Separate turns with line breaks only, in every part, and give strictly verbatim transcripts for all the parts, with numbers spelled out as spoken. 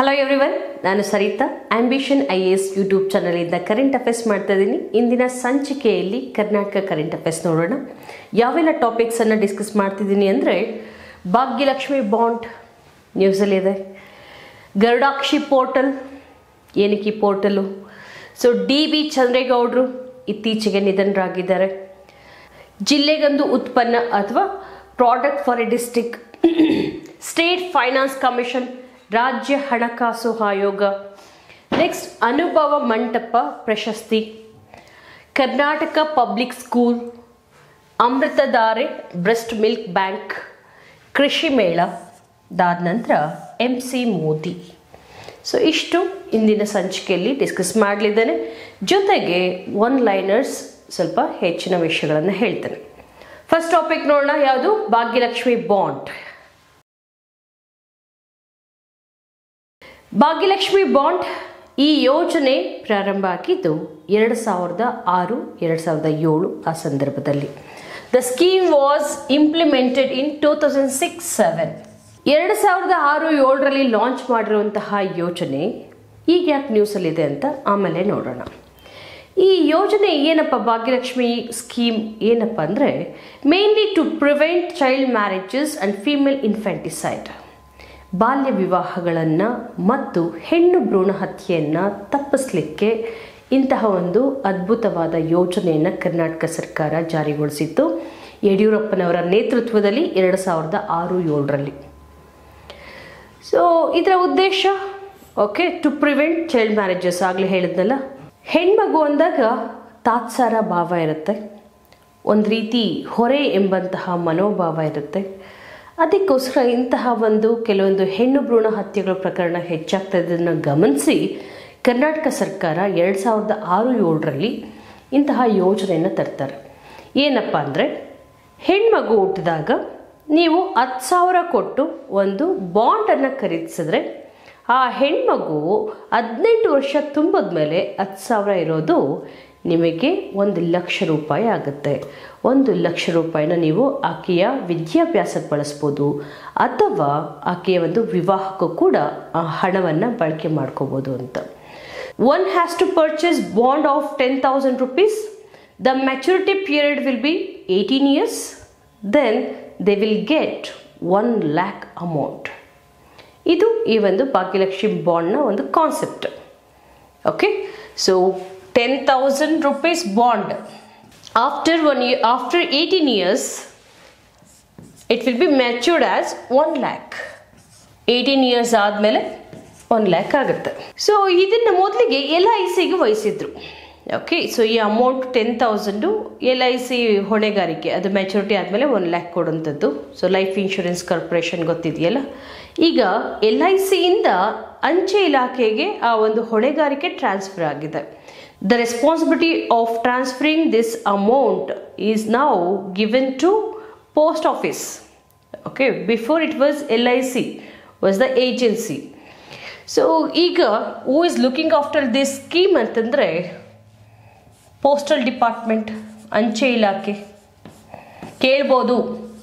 Hello everyone, ನಾನು Saritha, Ambition I A S YouTube channel ಇಂದ current affairs ಮಾಡ್ತಾ ಇದ್ದೀನಿ. ಇಂದಿನ ಸಂಚಿಕೆಯಲ್ಲಿ ಕರ್ನಾಟಕ ಕರೆಂಟ್ ಅಫೇರ್ಸ್ ನೋಡೋಣ. ಯಾವೆಲ್ಲ ಟಾಪಿಕ್ಸ್ ಅನ್ನು ಡಿಸ್ಕಸ್ ಮಾಡ್ತಿದ್ದೀನಿ ಅಂದರೆ ಭಾಗ್ಯ ಲಕ್ಷ್ಮಿ ಬಾಂಡ್ ನ್ಯೂಸ್ ಅಲ್ಲಿ ಇದೆ. ಗರುಡಾಕ್ಷಿ ಪೋರ್ಟಲ್ ಏನಕ್ಕೆ portal? So D B Chandre ಗೌಡ್ರು ಇತ್ತೀಚೆಗೆ ನಿಧನರಾಗಿದ್ದಾರೆ. ಜಿಲ್ಲೆಗೊಂದು ಉತ್ಪನ್ನ ಅಥವಾ product for a district, state finance commission, ರಾಜ್ಯ ಹಣಕಾಸು ಆಯೋಗ, ನೆಕ್ಸ್ಟ್ ಅನುಭವ ಮಂಟಪ ಪ್ರಶಸ್ತಿ, ಕರ್ನಾಟಕ ಪಬ್ಲಿಕ್ ಸ್ಕೂಲ್, ಅಮೃತ ಧಾರೆ ಬ್ರೆಸ್ಟ್ ಮಿಲ್ಕ್ ಬ್ಯಾಂಕ್, ಕೃಷಿ ಮೇಳ, ದಾದ ನಂತರ ಎಂ ಸಿ ಮೋದಿ. ಸೊ ಇಷ್ಟು ಇಂದಿನ ಸಂಚಿಕೆಯಲ್ಲಿ ಡಿಸ್ಕಸ್ ಮಾಡಲಿದ್ದೇನೆ. ಜೊತೆಗೆ ಒನ್ ಲೈನರ್ಸ್ ಸ್ವಲ್ಪ ಹೆಚ್ಚಿನ ವಿಷಯಗಳನ್ನು ಹೇಳ್ತೇನೆ. ಫಸ್ಟ್ ಟಾಪಿಕ್ ನೋಡೋಣ, ಯಾವುದು? ಭಾಗ್ಯಲಕ್ಷ್ಮಿ ಬಾಂಡ್. ಭಾಗ್ಯಲಕ್ಷ್ಮಿ ಬಾಂಡ್ ಈ ಯೋಜನೆ ಪ್ರಾರಂಭ ಆಗಿದ್ದು ಎರಡು ಸಾವಿರದ ಆರು ಎರಡು ಸಾವಿರದ ಏಳು ಆ ಸಂದರ್ಭದಲ್ಲಿ. The scheme was implemented in two thousand six seven. ಎರಡು ಸಾವಿರದ ಆರು ಏಳರಲ್ಲಿ ಲಾಂಚ್ ಮಾಡಿರುವಂತಹ ಯೋಜನೆ ಈಗ ಯಾಕೆ ನ್ಯೂಸಲ್ಲಿದೆ ಅಂತ ಆಮೇಲೆ ನೋಡೋಣ. ಈ ಯೋಜನೆ ಏನಪ್ಪ, ಭಾಗ್ಯಲಕ್ಷ್ಮಿ ಸ್ಕೀಮ್ ಏನಪ್ಪ ಅಂದರೆ mainly to prevent child marriages and female infanticide, ಬಾಲ್ಯ ವಿವಾಹಗಳನ್ನು ಮತ್ತು ಹೆಣ್ಣು ಭ್ರೂಣ ಹತ್ಯೆಯನ್ನು ತಪ್ಪಿಸಲಿಕ್ಕೆ ಇಂತಹ ಒಂದು ಅದ್ಭುತವಾದ ಯೋಜನೆಯನ್ನು ಕರ್ನಾಟಕ ಸರ್ಕಾರ ಜಾರಿಗೊಳಿಸಿತ್ತು ಯಡಿಯೂರಪ್ಪನವರ ನೇತೃತ್ವದಲ್ಲಿ ಎರಡು ಸಾವಿರದ ಆರು ಏಳರಲ್ಲಿ. ಸೊ ಇದರ ಉದ್ದೇಶ okay to prevent child marriages. ಆಗಲೇ ಹೇಳಿದ್ನಲ್ಲ, ಹೆಣ್ಮಗು ಅಂದಾಗ ತಾತ್ಸಾರ ಭಾವ ಇರುತ್ತೆ, ಒಂದು ರೀತಿ ಹೊರೆ ಎಂಬಂತಹ ಮನೋಭಾವ ಇರುತ್ತೆ. ಅದಕ್ಕೋಸ್ಕರ ಇಂತಹ ಒಂದು ಕೆಲವೊಂದು ಹೆಣ್ಣು ಭ್ರೂಣ ಹತ್ಯೆಗಳ ಪ್ರಕರಣ ಹೆಚ್ಚಾಗ್ತಾ ಇದ್ದನ್ನು ಗಮನಿಸಿ ಕರ್ನಾಟಕ ಸರ್ಕಾರ ಎರಡು ಸಾವಿರದ ಆರು ಏಳರಲ್ಲಿ ಇಂತಹ ಯೋಜನೆಯನ್ನು ತರ್ತಾರೆ. ಏನಪ್ಪ ಅಂದರೆ, ಹೆಣ್ಮಗು ಹುಟ್ಟಿದಾಗ ನೀವು ಹತ್ತು ಸಾವಿರ ಕೊಟ್ಟು ಒಂದು ಬಾಂಡನ್ನು ಖರೀದಿಸಿದ್ರೆ ಆ ಹೆಣ್ಮಗು ಹದಿನೆಂಟು ವರ್ಷ ತುಂಬಿದ ಮೇಲೆ ಹತ್ತು ಸಾವಿರ ಇರೋದು ನಿಮಗೆ ಒಂದು ಲಕ್ಷ ರೂಪಾಯಿ ಆಗುತ್ತೆ. ಒಂದು ಲಕ್ಷ ರೂಪಾಯಿನ ನೀವು ಆಕೆಯ ವಿದ್ಯಾಭ್ಯಾಸಕ್ಕೆ ಬಳಸ್ಬೋದು ಅಥವಾ ಆಕೆಯ ಒಂದು ವಿವಾಹಕ್ಕೂ ಕೂಡ ಆ ಹಣವನ್ನು ಬಳಕೆ ಮಾಡ್ಕೋಬೋದು ಅಂತ. One has to purchase bond of ten thousand rupees. The maturity period will be eighteen years. Then they will get one lakh amount. ಇದು ಈ ಒಂದು ಭಾಗ್ಯಲಕ್ಷ್ಮಿ ಬಾಂಡ್ನ ಒಂದು concept. Okay, so ten thousand rupees bond. After one year, after eighteen years, it will be matured as one lakh. eighteen years ಆದಮೇಲೆ one lakh ಆಗುತ್ತೆ. So ಇದನ್ನು ಮೊದಲಿಗೆ L I ಸಿಗೆ ವಹಿಸಿದ್ರು. ಓಕೆ, ಸೊ ಈ amount ten thousand L I C ಹೊಣೆಗಾರಿಕೆ, ಅದು maturity ಆದಮೇಲೆ ಒನ್ ಲ್ಯಾಕ್ ಕೊಡುವಂಥದ್ದು. ಸೊ ಲೈಫ್ ಇನ್ಶೂರೆನ್ಸ್ ಕಾರ್ಪೊರೇಷನ್ ಗೊತ್ತಿದೆಯಲ್ಲ, ಈಗ ಎಲ್ ಐ ಸಿಯಿಂದ ಅಂಚೆ ಇಲಾಖೆಗೆ ಆ ಒಂದು ಹೊಣೆಗಾರಿಕೆ ಟ್ರಾನ್ಸ್ಫರ್ ಆಗಿದೆ. The responsibility of transferring this amount is now given to post office. Okay, before it was L I C was the agency. So ಈಗ who is looking after this scheme ಅಂತಂದರೆ postal department, ಅಂಚೆ ಇಲಾಖೆ. ಕೇಳ್ಬೋದು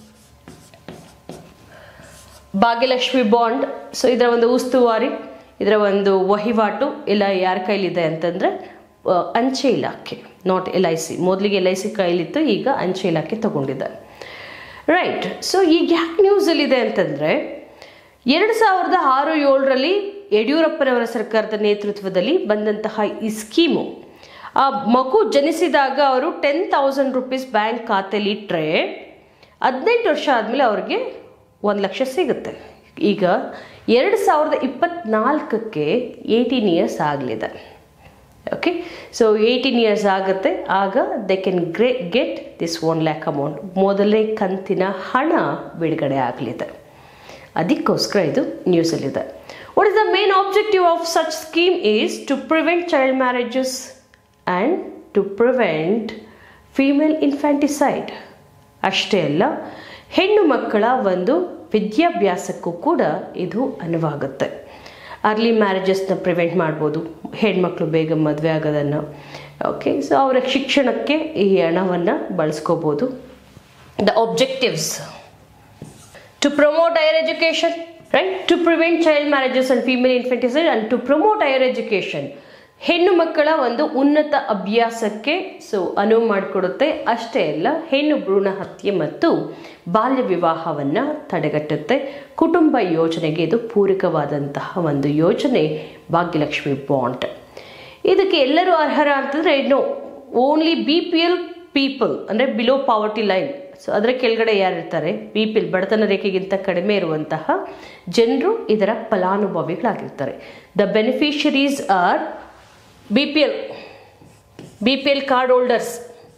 Bhagyalakshmi bond. So ಇದರ ಒಂದು ಉಸ್ತುವಾರಿ, ಇದರ ಒಂದು ವಹಿವಾಟು ಎಲ್ಲ ಯಾರ ಕೈಲಿದೆ ಅಂತಂದರೆ ಅಂಚೆ ಇಲಾಖೆ, ನಾಟ್ ಎಲ್ ಐ ಸಿ. ಮೊದಲಿಗೆ ಎಲ್ ಐ ಸಿ ಕೈಲಿತ್ತು, ಈಗ ಅಂಚೆ ಇಲಾಖೆ ತಗೊಂಡಿದ್ದಾರೆ. ರೈಟ್. ಸೊ ಈಗ ಯಾಕೆ ನ್ಯೂಸಲ್ಲಿದೆ ಅಂತಂದರೆ ಎರಡು ಸಾವಿರದ ಆರು ಏಳರಲ್ಲಿ ಯಡಿಯೂರಪ್ಪನವರ ಸರ್ಕಾರದ ನೇತೃತ್ವದಲ್ಲಿ ಬಂದಂತಹ ಈ ಸ್ಕೀಮು, ಆ ಮಗು ಜನಿಸಿದಾಗ ಅವರು ಟೆನ್ ತೌಸಂಡ್ ರುಪೀಸ್ ಬ್ಯಾಂಕ್ ಖಾತೆಯಲ್ಲಿ ಇಟ್ಟರೆ ಹದಿನೆಂಟು ವರ್ಷ ಆದಮೇಲೆ ಅವ್ರಿಗೆ ಒಂದು ಲಕ್ಷ ಸಿಗುತ್ತೆ. ಈಗ ಎರಡು ಸಾವಿರದ ಇಪ್ಪತ್ತ್ನಾಲ್ಕಕ್ಕೆ ಏಯ್ಟೀನ್ ಇಯರ್ಸ್ ಆಗಲಿದೆ. ಓಕೆ, ಸೊ ಏಯ್ಟೀನ್ ಇಯರ್ಸ್ ಆಗುತ್ತೆ, ಆಗ ದೇ ಕೆನ್ ಗ್ರೇ get this one lakh amount. ಮೊದಲನೇ ಕಂತಿನ ಹಣ ಬಿಡುಗಡೆ ಆಗಲಿದೆ. ಅದಕ್ಕೋಸ್ಕರ ಇದು ನ್ಯೂಸಲ್ಲಿದೆ. What is the main objective of such scheme is to prevent child marriages and to prevent female infanticide. ಅಷ್ಟೇ ಅಲ್ಲ, ಹೆಣ್ಣು ಮಕ್ಕಳ ಒಂದು ವಿದ್ಯಾಭ್ಯಾಸಕ್ಕೂ ಕೂಡ ಇದು ಅನುವಾಗುತ್ತೆ. ಅರ್ಲಿ ಮ್ಯಾರೇಜಸ್ನ ಪ್ರಿವೆಂಟ್ ಮಾಡ್ಬೋದು, ಹೆಣ್ಮಕ್ಳು ಬೇಗ ಮದುವೆ ಆಗೋದನ್ನು. ಓಕೆ, ಸೊ ಅವರ ಶಿಕ್ಷಣಕ್ಕೆ ಈ ಹಣವನ್ನು ಬಳಸ್ಕೋಬೋದು. The objectives to promote higher education, right, to prevent child marriages and female infanticide and to promote higher education. ಹೆಣ್ಣು ಮಕ್ಕಳ ಒಂದು ಉನ್ನತ ಅಭ್ಯಾಸಕ್ಕೆ ಸೊ ಅನುವು ಮಾಡಿಕೊಡುತ್ತೆ. ಅಷ್ಟೇ ಅಲ್ಲ, ಹೆಣ್ಣು ಭ್ರೂಣ ಹತ್ಯೆ ಮತ್ತು ಬಾಲ್ಯ ವಿವಾಹವನ್ನು ತಡೆಗಟ್ಟುತ್ತೆ. ಕುಟುಂಬ ಯೋಜನೆಗೆ ಇದು ಪೂರಕವಾದಂತಹ ಒಂದು ಯೋಜನೆ ಭಾಗ್ಯಲಕ್ಷ್ಮಿ ಬಾಂಡ್. ಇದಕ್ಕೆ ಎಲ್ಲರೂ ಅರ್ಹರ ಅಂತಂದರೆ no, only B P L people ಅಂದರೆ ಬಿಲೋ ಪಾವರ್ಟಿ ಲೈನ್. ಸೊ ಅದರ ಕೆಳಗಡೆ ಯಾರಿರ್ತಾರೆ, ಬಿ ಪಿ ಎಲ್ ಬಡತನ ರೇಖೆಗಿಂತ ಕಡಿಮೆ ಇರುವಂತಹ ಜನರು ಇದರ ಫಲಾನುಭವಿಗಳಾಗಿರ್ತಾರೆ. The beneficiaries are B P L B P L card holders,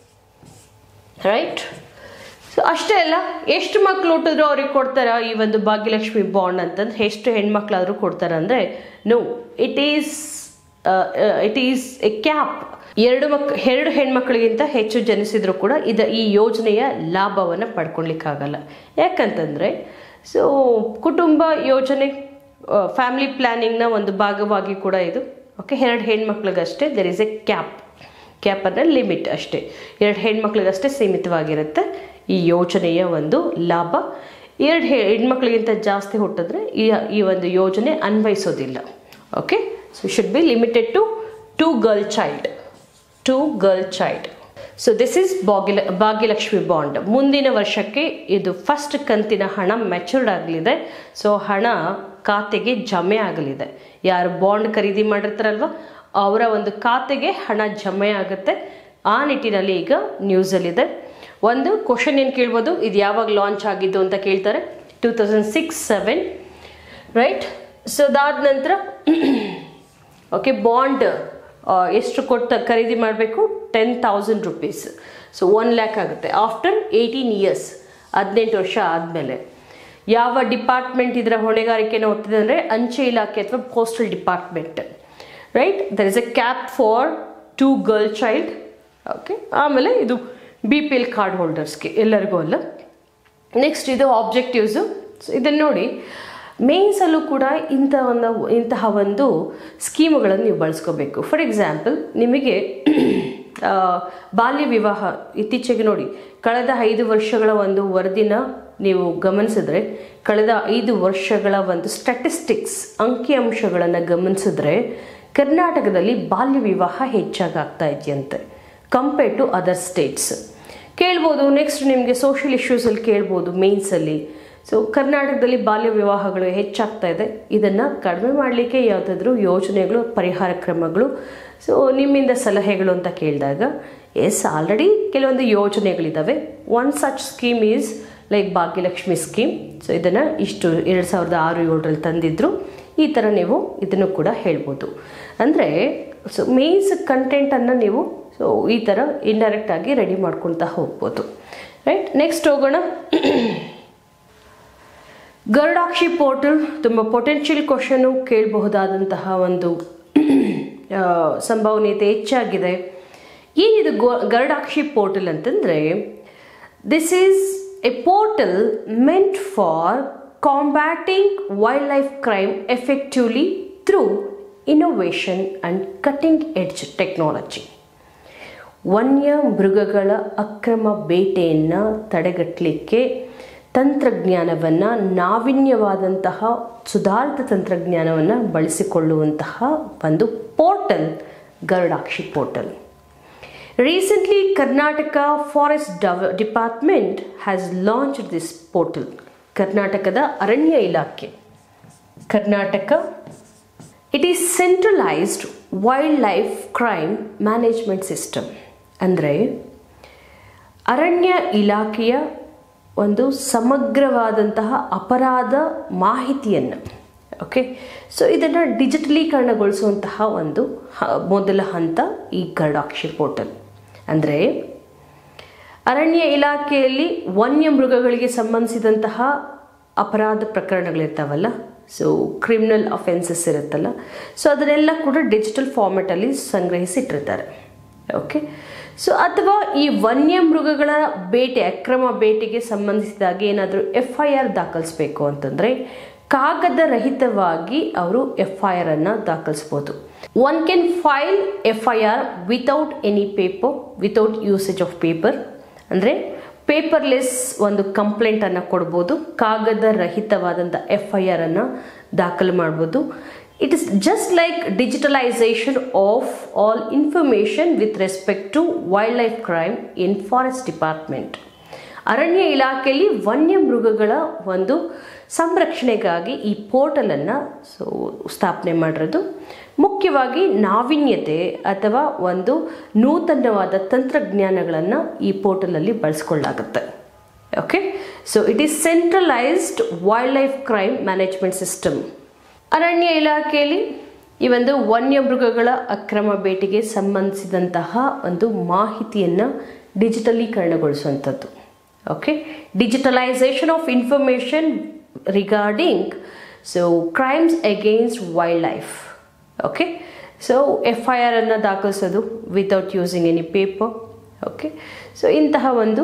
right. So ಅಷ್ಟೇ ಅಲ್ಲ, ಎಷ್ಟು ಮಕ್ಕಳು ಹುಟ್ಟಿದ್ರು ಅವ್ರಿಗೆ ಕೊಡ್ತಾರ ಈ ಒಂದು ಭಾಗ್ಯಲಕ್ಷ್ಮಿ ಬಾಂಡ್ ಅಂತಂದ್ರೆ, ಎಷ್ಟು ಹೆಣ್ಮಕ್ಳಾದರೂ ಕೊಡ್ತಾರೆ ಅಂದರೆ no, it is it is a cap. ಎರಡು ಮಕ್ ಎರಡು ಹೆಣ್ಮಕ್ಳಿಗಿಂತ ಹೆಚ್ಚು ಜನಿಸಿದ್ರು ಕೂಡ ಇದ ಈ ಯೋಜನೆಯ ಲಾಭವನ್ನು ಪಡ್ಕೊಳ್ಲಿಕ್ಕಾಗಲ್ಲ. ಯಾಕಂತಂದರೆ ಸೊ ಕುಟುಂಬ ಯೋಜನೆ ಫ್ಯಾಮಿಲಿ ಪ್ಲ್ಯಾನಿಂಗ್ನ ಒಂದು ಭಾಗವಾಗಿ ಕೂಡ ಇದು. ಓಕೆ, ಎರಡು ಹೆಣ್ಮಕ್ಳಿಗಷ್ಟೇ there is a cap. Cap ಅಂದರೆ ಲಿಮಿಟ್ ಅಷ್ಟೇ, ಎರಡು ಹೆಣ್ಮಕ್ಳಿಗಷ್ಟೇ ಸೀಮಿತವಾಗಿರುತ್ತೆ ಈ ಯೋಜನೆಯ ಒಂದು ಲಾಭ. ಎರಡು ಹೆಣ್ಮಕ್ಳಿಗಿಂತ ಜಾಸ್ತಿ ಹುಟ್ಟಿದ್ರೆ ಈ ಈ ಒಂದು ಯೋಜನೆ ಅನ್ವಯಿಸೋದಿಲ್ಲ. Okay, so should be limited to two girl child two girl child. So this is Bhagya Bhagyalakshmi bond. ಮುಂದಿನ ವರ್ಷಕ್ಕೆ ಇದು ಫಸ್ಟ್ ಕಂತಿನ ಹಣ ಮೆಚೂರ್ಡ್ ಆಗಲಿದೆ. ಸೊ ಹಣ ಖಾತೆಗೆ ಜಮೆ ಆಗಲಿದೆ. ಯಾರು ಬಾಂಡ್ ಖರೀದಿ ಮಾಡಿರ್ತಾರಲ್ವ ಅವರ ಒಂದು ಖಾತೆಗೆ ಹಣ ಜಮೆ ಆಗುತ್ತೆ. ಆ ನಿಟ್ಟಿನಲ್ಲಿ ಈಗ ನ್ಯೂಸಲ್ಲಿದೆ. ಒಂದು ಕ್ವಶನ್ ಏನು ಕೇಳ್ಬೋದು, ಇದು ಯಾವಾಗ ಲಾಂಚ್ ಆಗಿದ್ದು ಅಂತ ಕೇಳ್ತಾರೆ. Two thousand six seven right. So ಅದಾದ ನಂತರ ಓಕೆ, ಬಾಂಡ್ ಎಷ್ಟು ಕೊಟ್ಟು ಖರೀದಿ ಮಾಡಬೇಕು, ten thousand rupees. So one lakh ಆಗುತ್ತೆ ಆಫ್ಟರ್ ಏಯ್ಟೀನ್ ಇಯರ್ಸ್, ಹದಿನೆಂಟು ವರ್ಷ ಆದಮೇಲೆ. ಯಾವ ಡಿಪಾರ್ಟ್ಮೆಂಟ್ ಇದರ ಹೊಣೆಗಾರಿಕೆನ ಹೊತ್ತಿದೆ ಅಂದರೆ ಅಂಚೆ ಇಲಾಖೆ ಅಥವಾ postal department, right. There is a cap for two girl child. Okay, ಆಮೇಲೆ ಇದು ಬಿ ಪಿ ಎಲ್ ಕಾರ್ಡ್ ಹೋಲ್ಡರ್ಸ್ಗೆ, ಎಲ್ಲರಿಗೂ ಅಲ್ಲ. ನೆಕ್ಸ್ಟ್ ಇದು ಆಬ್ಜೆಕ್ಟಿವ್ಸು. ಸೊ ಇದನ್ನು ನೋಡಿ, ಮೇನ್ಸಲ್ಲೂ ಕೂಡ ಇಂಥ ಒಂದು ಇಂತಹ ಒಂದು ಸ್ಕೀಮುಗಳನ್ನು ನೀವು ಬಳಸ್ಕೋಬೇಕು. ಫಾರ್ ಎಕ್ಸಾಂಪಲ್, ನಿಮಗೆ ಬಾಲ್ಯ ವಿವಾಹ ಇತ್ತೀಚೆಗೆ ನೋಡಿ, ಕಳೆದ ಐದು ವರ್ಷಗಳ ಒಂದು ವರದಿನ ನೀವು ಗಮನಿಸಿದ್ರೆ, ಕಳೆದ ಐದು ವರ್ಷಗಳ ಒಂದು ಸ್ಟ್ಯಾಟಿಸ್ಟಿಕ್ಸ್ ಅಂಕಿಅಂಶಗಳನ್ನು ಗಮನಿಸಿದ್ರೆ ಕರ್ನಾಟಕದಲ್ಲಿ ಬಾಲ್ಯ ವಿವಾಹ ಹೆಚ್ಚಾಗಿ ಆಗ್ತಾ ಇದೆಯಂತೆ ಕಂಪೇರ್ಡ್ ಟು ಅದರ್ ಸ್ಟೇಟ್ಸ್. ಕೇಳ್ಬೋದು. ನೆಕ್ಸ್ಟ್ ನಿಮಗೆ ಸೋಷಿಯಲ್ ಇಶ್ಯೂಸಲ್ಲಿ ಕೇಳ್ಬೋದು ಮೇನ್ಸಲ್ಲಿ. ಸೊ ಕರ್ನಾಟಕದಲ್ಲಿ ಬಾಲ್ಯ ವಿವಾಹಗಳು ಹೆಚ್ಚಾಗ್ತಾ ಇದೆ, ಇದನ್ನು ಕಡಿಮೆ ಮಾಡಲಿಕ್ಕೆ ಯಾವುದಾದ್ರೂ ಯೋಜನೆಗಳು, ಪರಿಹಾರ ಕ್ರಮಗಳು, ಸೊ ನಿಮ್ಮಿಂದ ಸಲಹೆಗಳು ಅಂತ ಕೇಳಿದಾಗ ಎಸ್, ಆಲ್ರೆಡಿ ಕೆಲವೊಂದು ಯೋಜನೆಗಳಿದ್ದಾವೆ. One such scheme is like Bhagyalakshmi scheme. So ಇದನ್ನು ಇಷ್ಟು ಎರಡು ಸಾವಿರದ ಆರು ಏಳರಲ್ಲಿ ತಂದಿದ್ರು. ಈ ಥರ ನೀವು ಇದನ್ನು ಕೂಡ ಹೇಳ್ಬೋದು. ಅಂದರೆ ಸೊ ಮೇನ್ಸ್ ಕಂಟೆಂಟನ್ನು ನೀವು ಸೊ ಈ ಥರ ಇಂಡೈರೆಕ್ಟ್ ಆಗಿ ರೆಡಿ ಮಾಡ್ಕೊಳ್ತಾ ಹೋಗ್ಬೋದು, ರೈಟ್. ನೆಕ್ಸ್ಟ್ ಹೋಗೋಣ. ಗರುಡಾಕ್ಷಿ ಪೋರ್ಟಲ್ ತುಂಬ ಪೊಟೆನ್ಷಿಯಲ್ ಕ್ವಶನು ಕೇಳಬಹುದಾದಂತಹ ಒಂದು ಸಂಭವನೀಯತೆ ಹೆಚ್ಚಾಗಿದೆ. ಏನಿದು ಗೋ ಗರುಡಾಕ್ಷಿ ಪೋರ್ಟಲ್ ಅಂತಂದರೆ, this is a portal meant for combating wild life crime effectively through innovation and cutting edge technology. ವನ್ಯ ಮೃಗಗಳ ಅಕ್ರಮ ಬೇಟೆಯನ್ನು ತಡೆಗಟ್ಟಲಿಕ್ಕೆ ತಂತ್ರಜ್ಞಾನವನ್ನು, ನಾವೀನ್ಯವಾದಂತಹ ಸುಧಾರಿತ ತಂತ್ರಜ್ಞಾನವನ್ನು ಬಳಸಿಕೊಳ್ಳುವಂತಹ ಒಂದು portal Garudakshi portal. Recently Karnataka forest department has launched this portal. ಕರ್ನಾಟಕದ ಅರಣ್ಯ ಇಲಾಖೆ, Karnataka it is centralised wild life crime management system. ಅಂದರೆ ಅರಣ್ಯ ಇಲಾಖೆಯ ಒಂದು ಸಮಗ್ರವಾದಂತಹ ಅಪರಾಧ ಮಾಹಿತಿಯನ್ನು, ಓಕೆ, ಸೊ ಇದನ್ನು ಡಿಜಿಟಲೀಕರಣಗೊಳಿಸುವಂತಹ ಒಂದು ಮೊದಲ ಹಂತ ಈ ಗರುಡಾಕ್ಷಿ ಪೋರ್ಟಲ್. ಅಂದರೆ ಅರಣ್ಯ ಇಲಾಖೆಯಲ್ಲಿ ವನ್ಯ ಮೃಗಗಳಿಗೆ ಸಂಬಂಧಿಸಿದಂತಹ ಅಪರಾಧ ಪ್ರಕರಣಗಳಿರ್ತಾವಲ್ಲ, ಸೊ ಕ್ರಿಮಿನಲ್ ಅಫೆನ್ಸಸ್ ಇರುತ್ತಲ್ಲ, ಸೊ ಅದನ್ನೆಲ್ಲ ಕೂಡ ಡಿಜಿಟಲ್ ಫಾರ್ಮೆಟಲ್ಲಿ ಸಂಗ್ರಹಿಸಿಟ್ಟಿರ್ತಾರೆ. ಓಕೆ, ಸೊ ಅಥವಾ ಈ ವನ್ಯ ಮೃಗಗಳ ಬೇಟೆ, ಅಕ್ರಮ ಬೇಟೆಗೆ ಸಂಬಂಧಿಸಿದಾಗಿ ಏನಾದರೂ ಎಫ್ ಐ ಆರ್ ದಾಖಲಿಸಬೇಕು ಅಂತಂದರೆ ಕಾಗದ ರಹಿತವಾಗಿ ಅವರು ಎಫ್ ಐ ಆರ್ ಅನ್ನು ದಾಖಲಿಸ್ಬೋದು. One can file F I R without any paper, without usage of paper. ಅಂದರೆ ಪೇಪರ್ಲೆಸ್ ಒಂದು ಕಂಪ್ಲೇಂಟನ್ನು ಕೊಡ್ಬೋದು, ಕಾಗದ ರಹಿತವಾದಂಥ ಎಫ್ ಐ ಆರ್ ಅನ್ನು ದಾಖಲು ಮಾಡ್ಬೋದು. It is just like digitalisation of all information with respect to wild life crime in forest department. ಅರಣ್ಯ ಇಲಾಖೆಯಲ್ಲಿ ವನ್ಯ ಮೃಗಗಳ ಒಂದು ಸಂರಕ್ಷಣೆಗಾಗಿ ಈ ಪೋರ್ಟಲನ್ನು ಸೊ ಸ್ಥಾಪನೆ ಮಾಡಿರೋದು. ಮುಖ್ಯವಾಗಿ ನಾವೀನ್ಯತೆ ಅಥವಾ ಒಂದು ನೂತನವಾದ ತಂತ್ರಜ್ಞಾನಗಳನ್ನು ಈ ಪೋರ್ಟಲಲ್ಲಿ ಬಳಸ್ಕೊಳ್ಳಾಗುತ್ತೆ. Okay, so it is centralised wild life crime management system. ಅರಣ್ಯ ಇಲಾಖೆಯಲ್ಲಿ ಈ ಒಂದು ವನ್ಯಮೃಗಗಳ ಅಕ್ರಮ ಬೇಟೆಗೆ ಸಂಬಂಧಿಸಿದಂತಹ ಒಂದು ಮಾಹಿತಿಯನ್ನು ಡಿಜಿಟಲೀಕರಣಗೊಳಿಸುವಂಥದ್ದು. Okay, digitalisation of information regarding so crimes against wild life. Okay, so F I R ಅನ್ನು ದಾಖಲಿಸೋದು without using any paper. Okay, so ಇಂತಹ ಒಂದು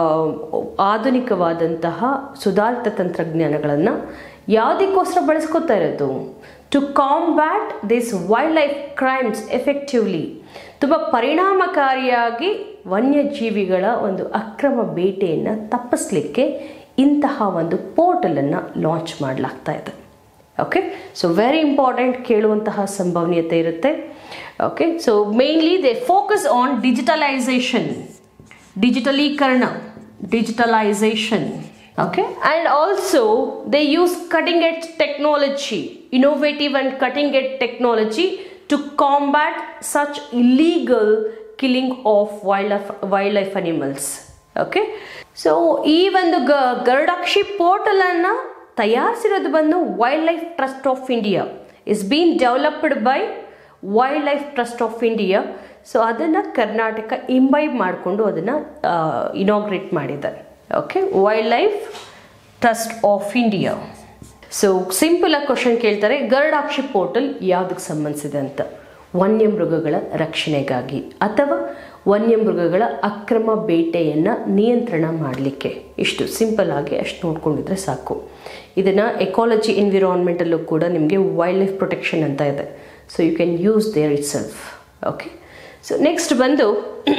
ಆಧುನಿಕವಾದಂತಹ ಸುಧಾರಿತ ತಂತ್ರಜ್ಞಾನಗಳನ್ನು ಯಾವುದಕ್ಕೋಸ್ಕರ ಬಳಸ್ಕೊತಾ ಇರೋದು? To combat this wild life crimes effectively. ತುಂಬ ಪರಿಣಾಮಕಾರಿಯಾಗಿ ವನ್ಯಜೀವಿಗಳ ಒಂದು ಅಕ್ರಮ ಬೇಟೆಯನ್ನು ತಪ್ಪಿಸ್ಲಿಕ್ಕೆ ಇಂತಹ ಒಂದು ಪೋರ್ಟಲನ್ನು ಲಾಂಚ್ ಮಾಡಲಾಗ್ತಾ ಇದೆ. ಓಕೆ, ಸೊ ವೆರಿ ಇಂಪಾರ್ಟೆಂಟ್, ಕೇಳುವಂತಹ ಸಂಭವನೀಯತೆ ಇರುತ್ತೆ. Okay, so mainly they focus on digitalisation, ಡಿಜಿಟಲೀಕರಣ, digitalisation. Okay, and also they use cutting edge technology, innovative and cutting edge technology to combat such illegal killing of wildlife wildlife animals. Okay, so ಈ ಒಂದು ಗರುಡಾಕ್ಷಿ portal ಅನ್ನ ತಯಾರಿಸಿರೋದು ಬಂದು wild life trust of India. Is been developed by wild life trust of India. So ಅದನ್ನು Karnataka imbibe ಮಾಡಿಕೊಂಡು ಅದನ್ನು inaugurate ಮಾಡಿದ್ದಾರೆ. Okay, wild life trust of India. So simple ಆಗಿ ಕ್ವಶನ್ ಕೇಳ್ತಾರೆ, ಗರುಡಾಕ್ಷಿ ಪೋರ್ಟಲ್ ಯಾವುದಕ್ಕೆ ಸಂಬಂಧಿಸಿದೆ ಅಂತ. ವನ್ಯಮೃಗಗಳ ರಕ್ಷಣೆಗಾಗಿ ಅಥವಾ ವನ್ಯಮೃಗಗಳ ಅಕ್ರಮ ಬೇಟೆಯನ್ನು ನಿಯಂತ್ರಣ ಮಾಡಲಿಕ್ಕೆ. ಇಷ್ಟು ಸಿಂಪಲ್ ಆಗಿ ಅಷ್ಟು ನೋಡ್ಕೊಂಡಿದ್ರೆ ಸಾಕು. ಇದನ್ನು ಎಕಾಲಜಿ ಎನ್ವಿರಾನ್ಮೆಂಟಲ್ಲೂ ಕೂಡ ನಿಮಗೆ ವೈಲ್ಡ್ ಲೈಫ್ ಪ್ರೊಟೆಕ್ಷನ್ ಅಂತ ಇದೆ. So you can use there itself. Okay, so next ಬಂದು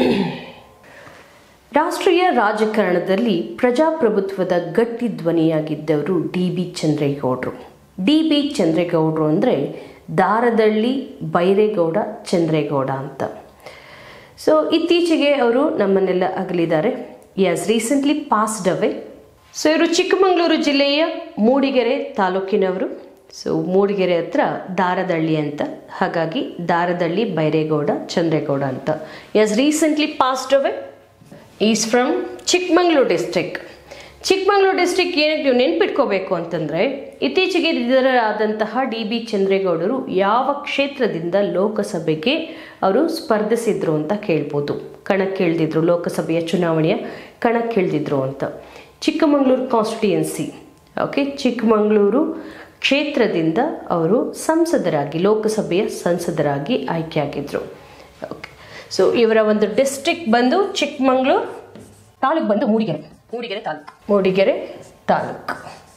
ರಾಷ್ಟ್ರೀಯ ರಾಜಕಾರಣದಲ್ಲಿ ಪ್ರಜಾಪ್ರಭುತ್ವದ ಗಟ್ಟಿ ಧ್ವನಿಯಾಗಿದ್ದವರು ಡಿ ಬಿ ಚಂದ್ರೇಗೌಡರು. ಡಿ ಬಿ ಚಂದ್ರೇಗೌಡರು ಅಂದರೆ ದಾರದಳ್ಳಿ ಬೈರೇಗೌಡ ಚಂದ್ರೇಗೌಡ ಅಂತ. ಸೊ ಇತ್ತೀಚೆಗೆ ಅವರು ನಮ್ಮನ್ನೆಲ್ಲ ಅಗಲಿದ್ದಾರೆ. He has recently passed away. So ಇವರು ಚಿಕ್ಕಮಗಳೂರು ಜಿಲ್ಲೆಯ ಮೂಡಿಗೆರೆ ತಾಲೂಕಿನವರು. ಸೊ ಮೂಡಿಗೆರೆ ಹತ್ರ ದಾರದಳ್ಳಿ ಅಂತ, ಹಾಗಾಗಿ ದಾರದಳ್ಳಿ ಬೈರೇಗೌಡ ಚಂದ್ರೇಗೌಡ ಅಂತ. He has recently passed away. Is from Chikkamagaluru district. Chikkamagaluru district ಏನಕ್ಕೆ ನೀವು ನೆನ್ಪಿಟ್ಕೋಬೇಕು ಅಂತಂದರೆ, ಇತ್ತೀಚೆಗೆ ನಿಧನರಾದಂತಹ ಡಿ ಬಿ ಚಂದ್ರೇಗೌಡರು ಯಾವ ಕ್ಷೇತ್ರದಿಂದ ಲೋಕಸಭೆಗೆ ಅವರು ಸ್ಪರ್ಧಿಸಿದ್ರು ಅಂತ ಕೇಳ್ಬೋದು. ಕಣಕ್ಕಿಳಿದಿದ್ರು, ಲೋಕಸಭೆಯ ಚುನಾವಣೆಯ ಕಣಕ್ಕಿಳಿದಿದ್ರು ಅಂತ. ಚಿಕ್ಕಮಗಳೂರು ಕಾನ್ಸ್ಟಿಟ್ಯೂಯೆನ್ಸಿ. ಓಕೆ, ಚಿಕ್ಕಮಗಳೂರು ಕ್ಷೇತ್ರದಿಂದ ಅವರು ಸಂಸದರಾಗಿ, ಲೋಕಸಭೆಯ ಸಂಸದರಾಗಿ ಆಯ್ಕೆಯಾಗಿದ್ದರು. ಓಕೆ, ಸೊ ಇವರ ಒಂದು ಡಿಸ್ಟ್ರಿಕ್ಟ್ ಬಂದು ಚಿಕ್ಕಮಗಳೂರು, ತಾಲೂಕು ಬಂದು Mudigere, Mudigere taluk, Mudigere taluk.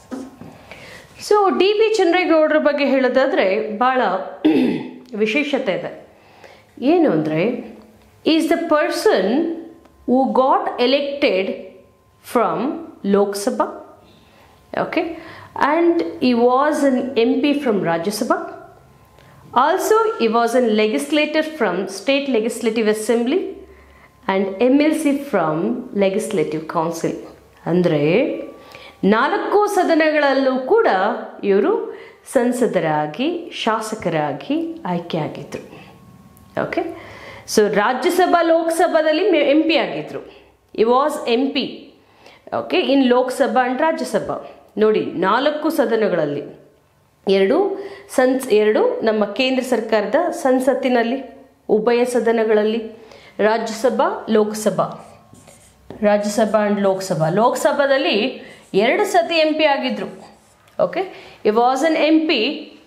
So D B ಚಂದ್ರೇಗೌಡರ ಬಗ್ಗೆ ಹೇಳೋದಾದರೆ ಭಾಳ ವಿಶೇಷತೆ ಇದೆ. ಏನು ಅಂದರೆ, is the person who got elected from Lok Sabha. Okay, and he was an M P from Rajya Sabha. Also, he was a legislator from State Legislative Assembly and M L C from Legislative Council. ಅಂದರೆ ನಾಲ್ಕು ಸದನಗಳಲ್ಲೂ ಕೂಡ ಇವರು ಸಂಸದರಾಗಿ, ಶಾಸಕರಾಗಿ ಆಯ್ಕೆಯಾಗಿದ್ದರು. Okay, so Rajya Sabha ಲೋಕಸಭಾದಲ್ಲಿ M P ಆಗಿದ್ದರು. He was M P. Okay, in Lok Sabha and Rajya Sabha. ನೋಡಿ, ನಾಲ್ಕು ಸದನಗಳಲ್ಲಿ, ಎರಡು ಸನ್ಸ್ ಎರಡು ನಮ್ಮ ಕೇಂದ್ರ ಸರ್ಕಾರದ ಸಂಸತ್ತಿನಲ್ಲಿ, ಉಭಯ ಸದನಗಳಲ್ಲಿ, ರಾಜ್ಯಸಭಾ ಲೋಕಸಭಾ, ರಾಜ್ಯಸಭಾ ಆ್ಯಂಡ್ ಲೋಕಸಭಾ. ಲೋಕಸಭಾದಲ್ಲಿ ಎರಡು ಸತಿ ಎಂ ಪಿ ಆಗಿದ್ರು. Okay, he was an M P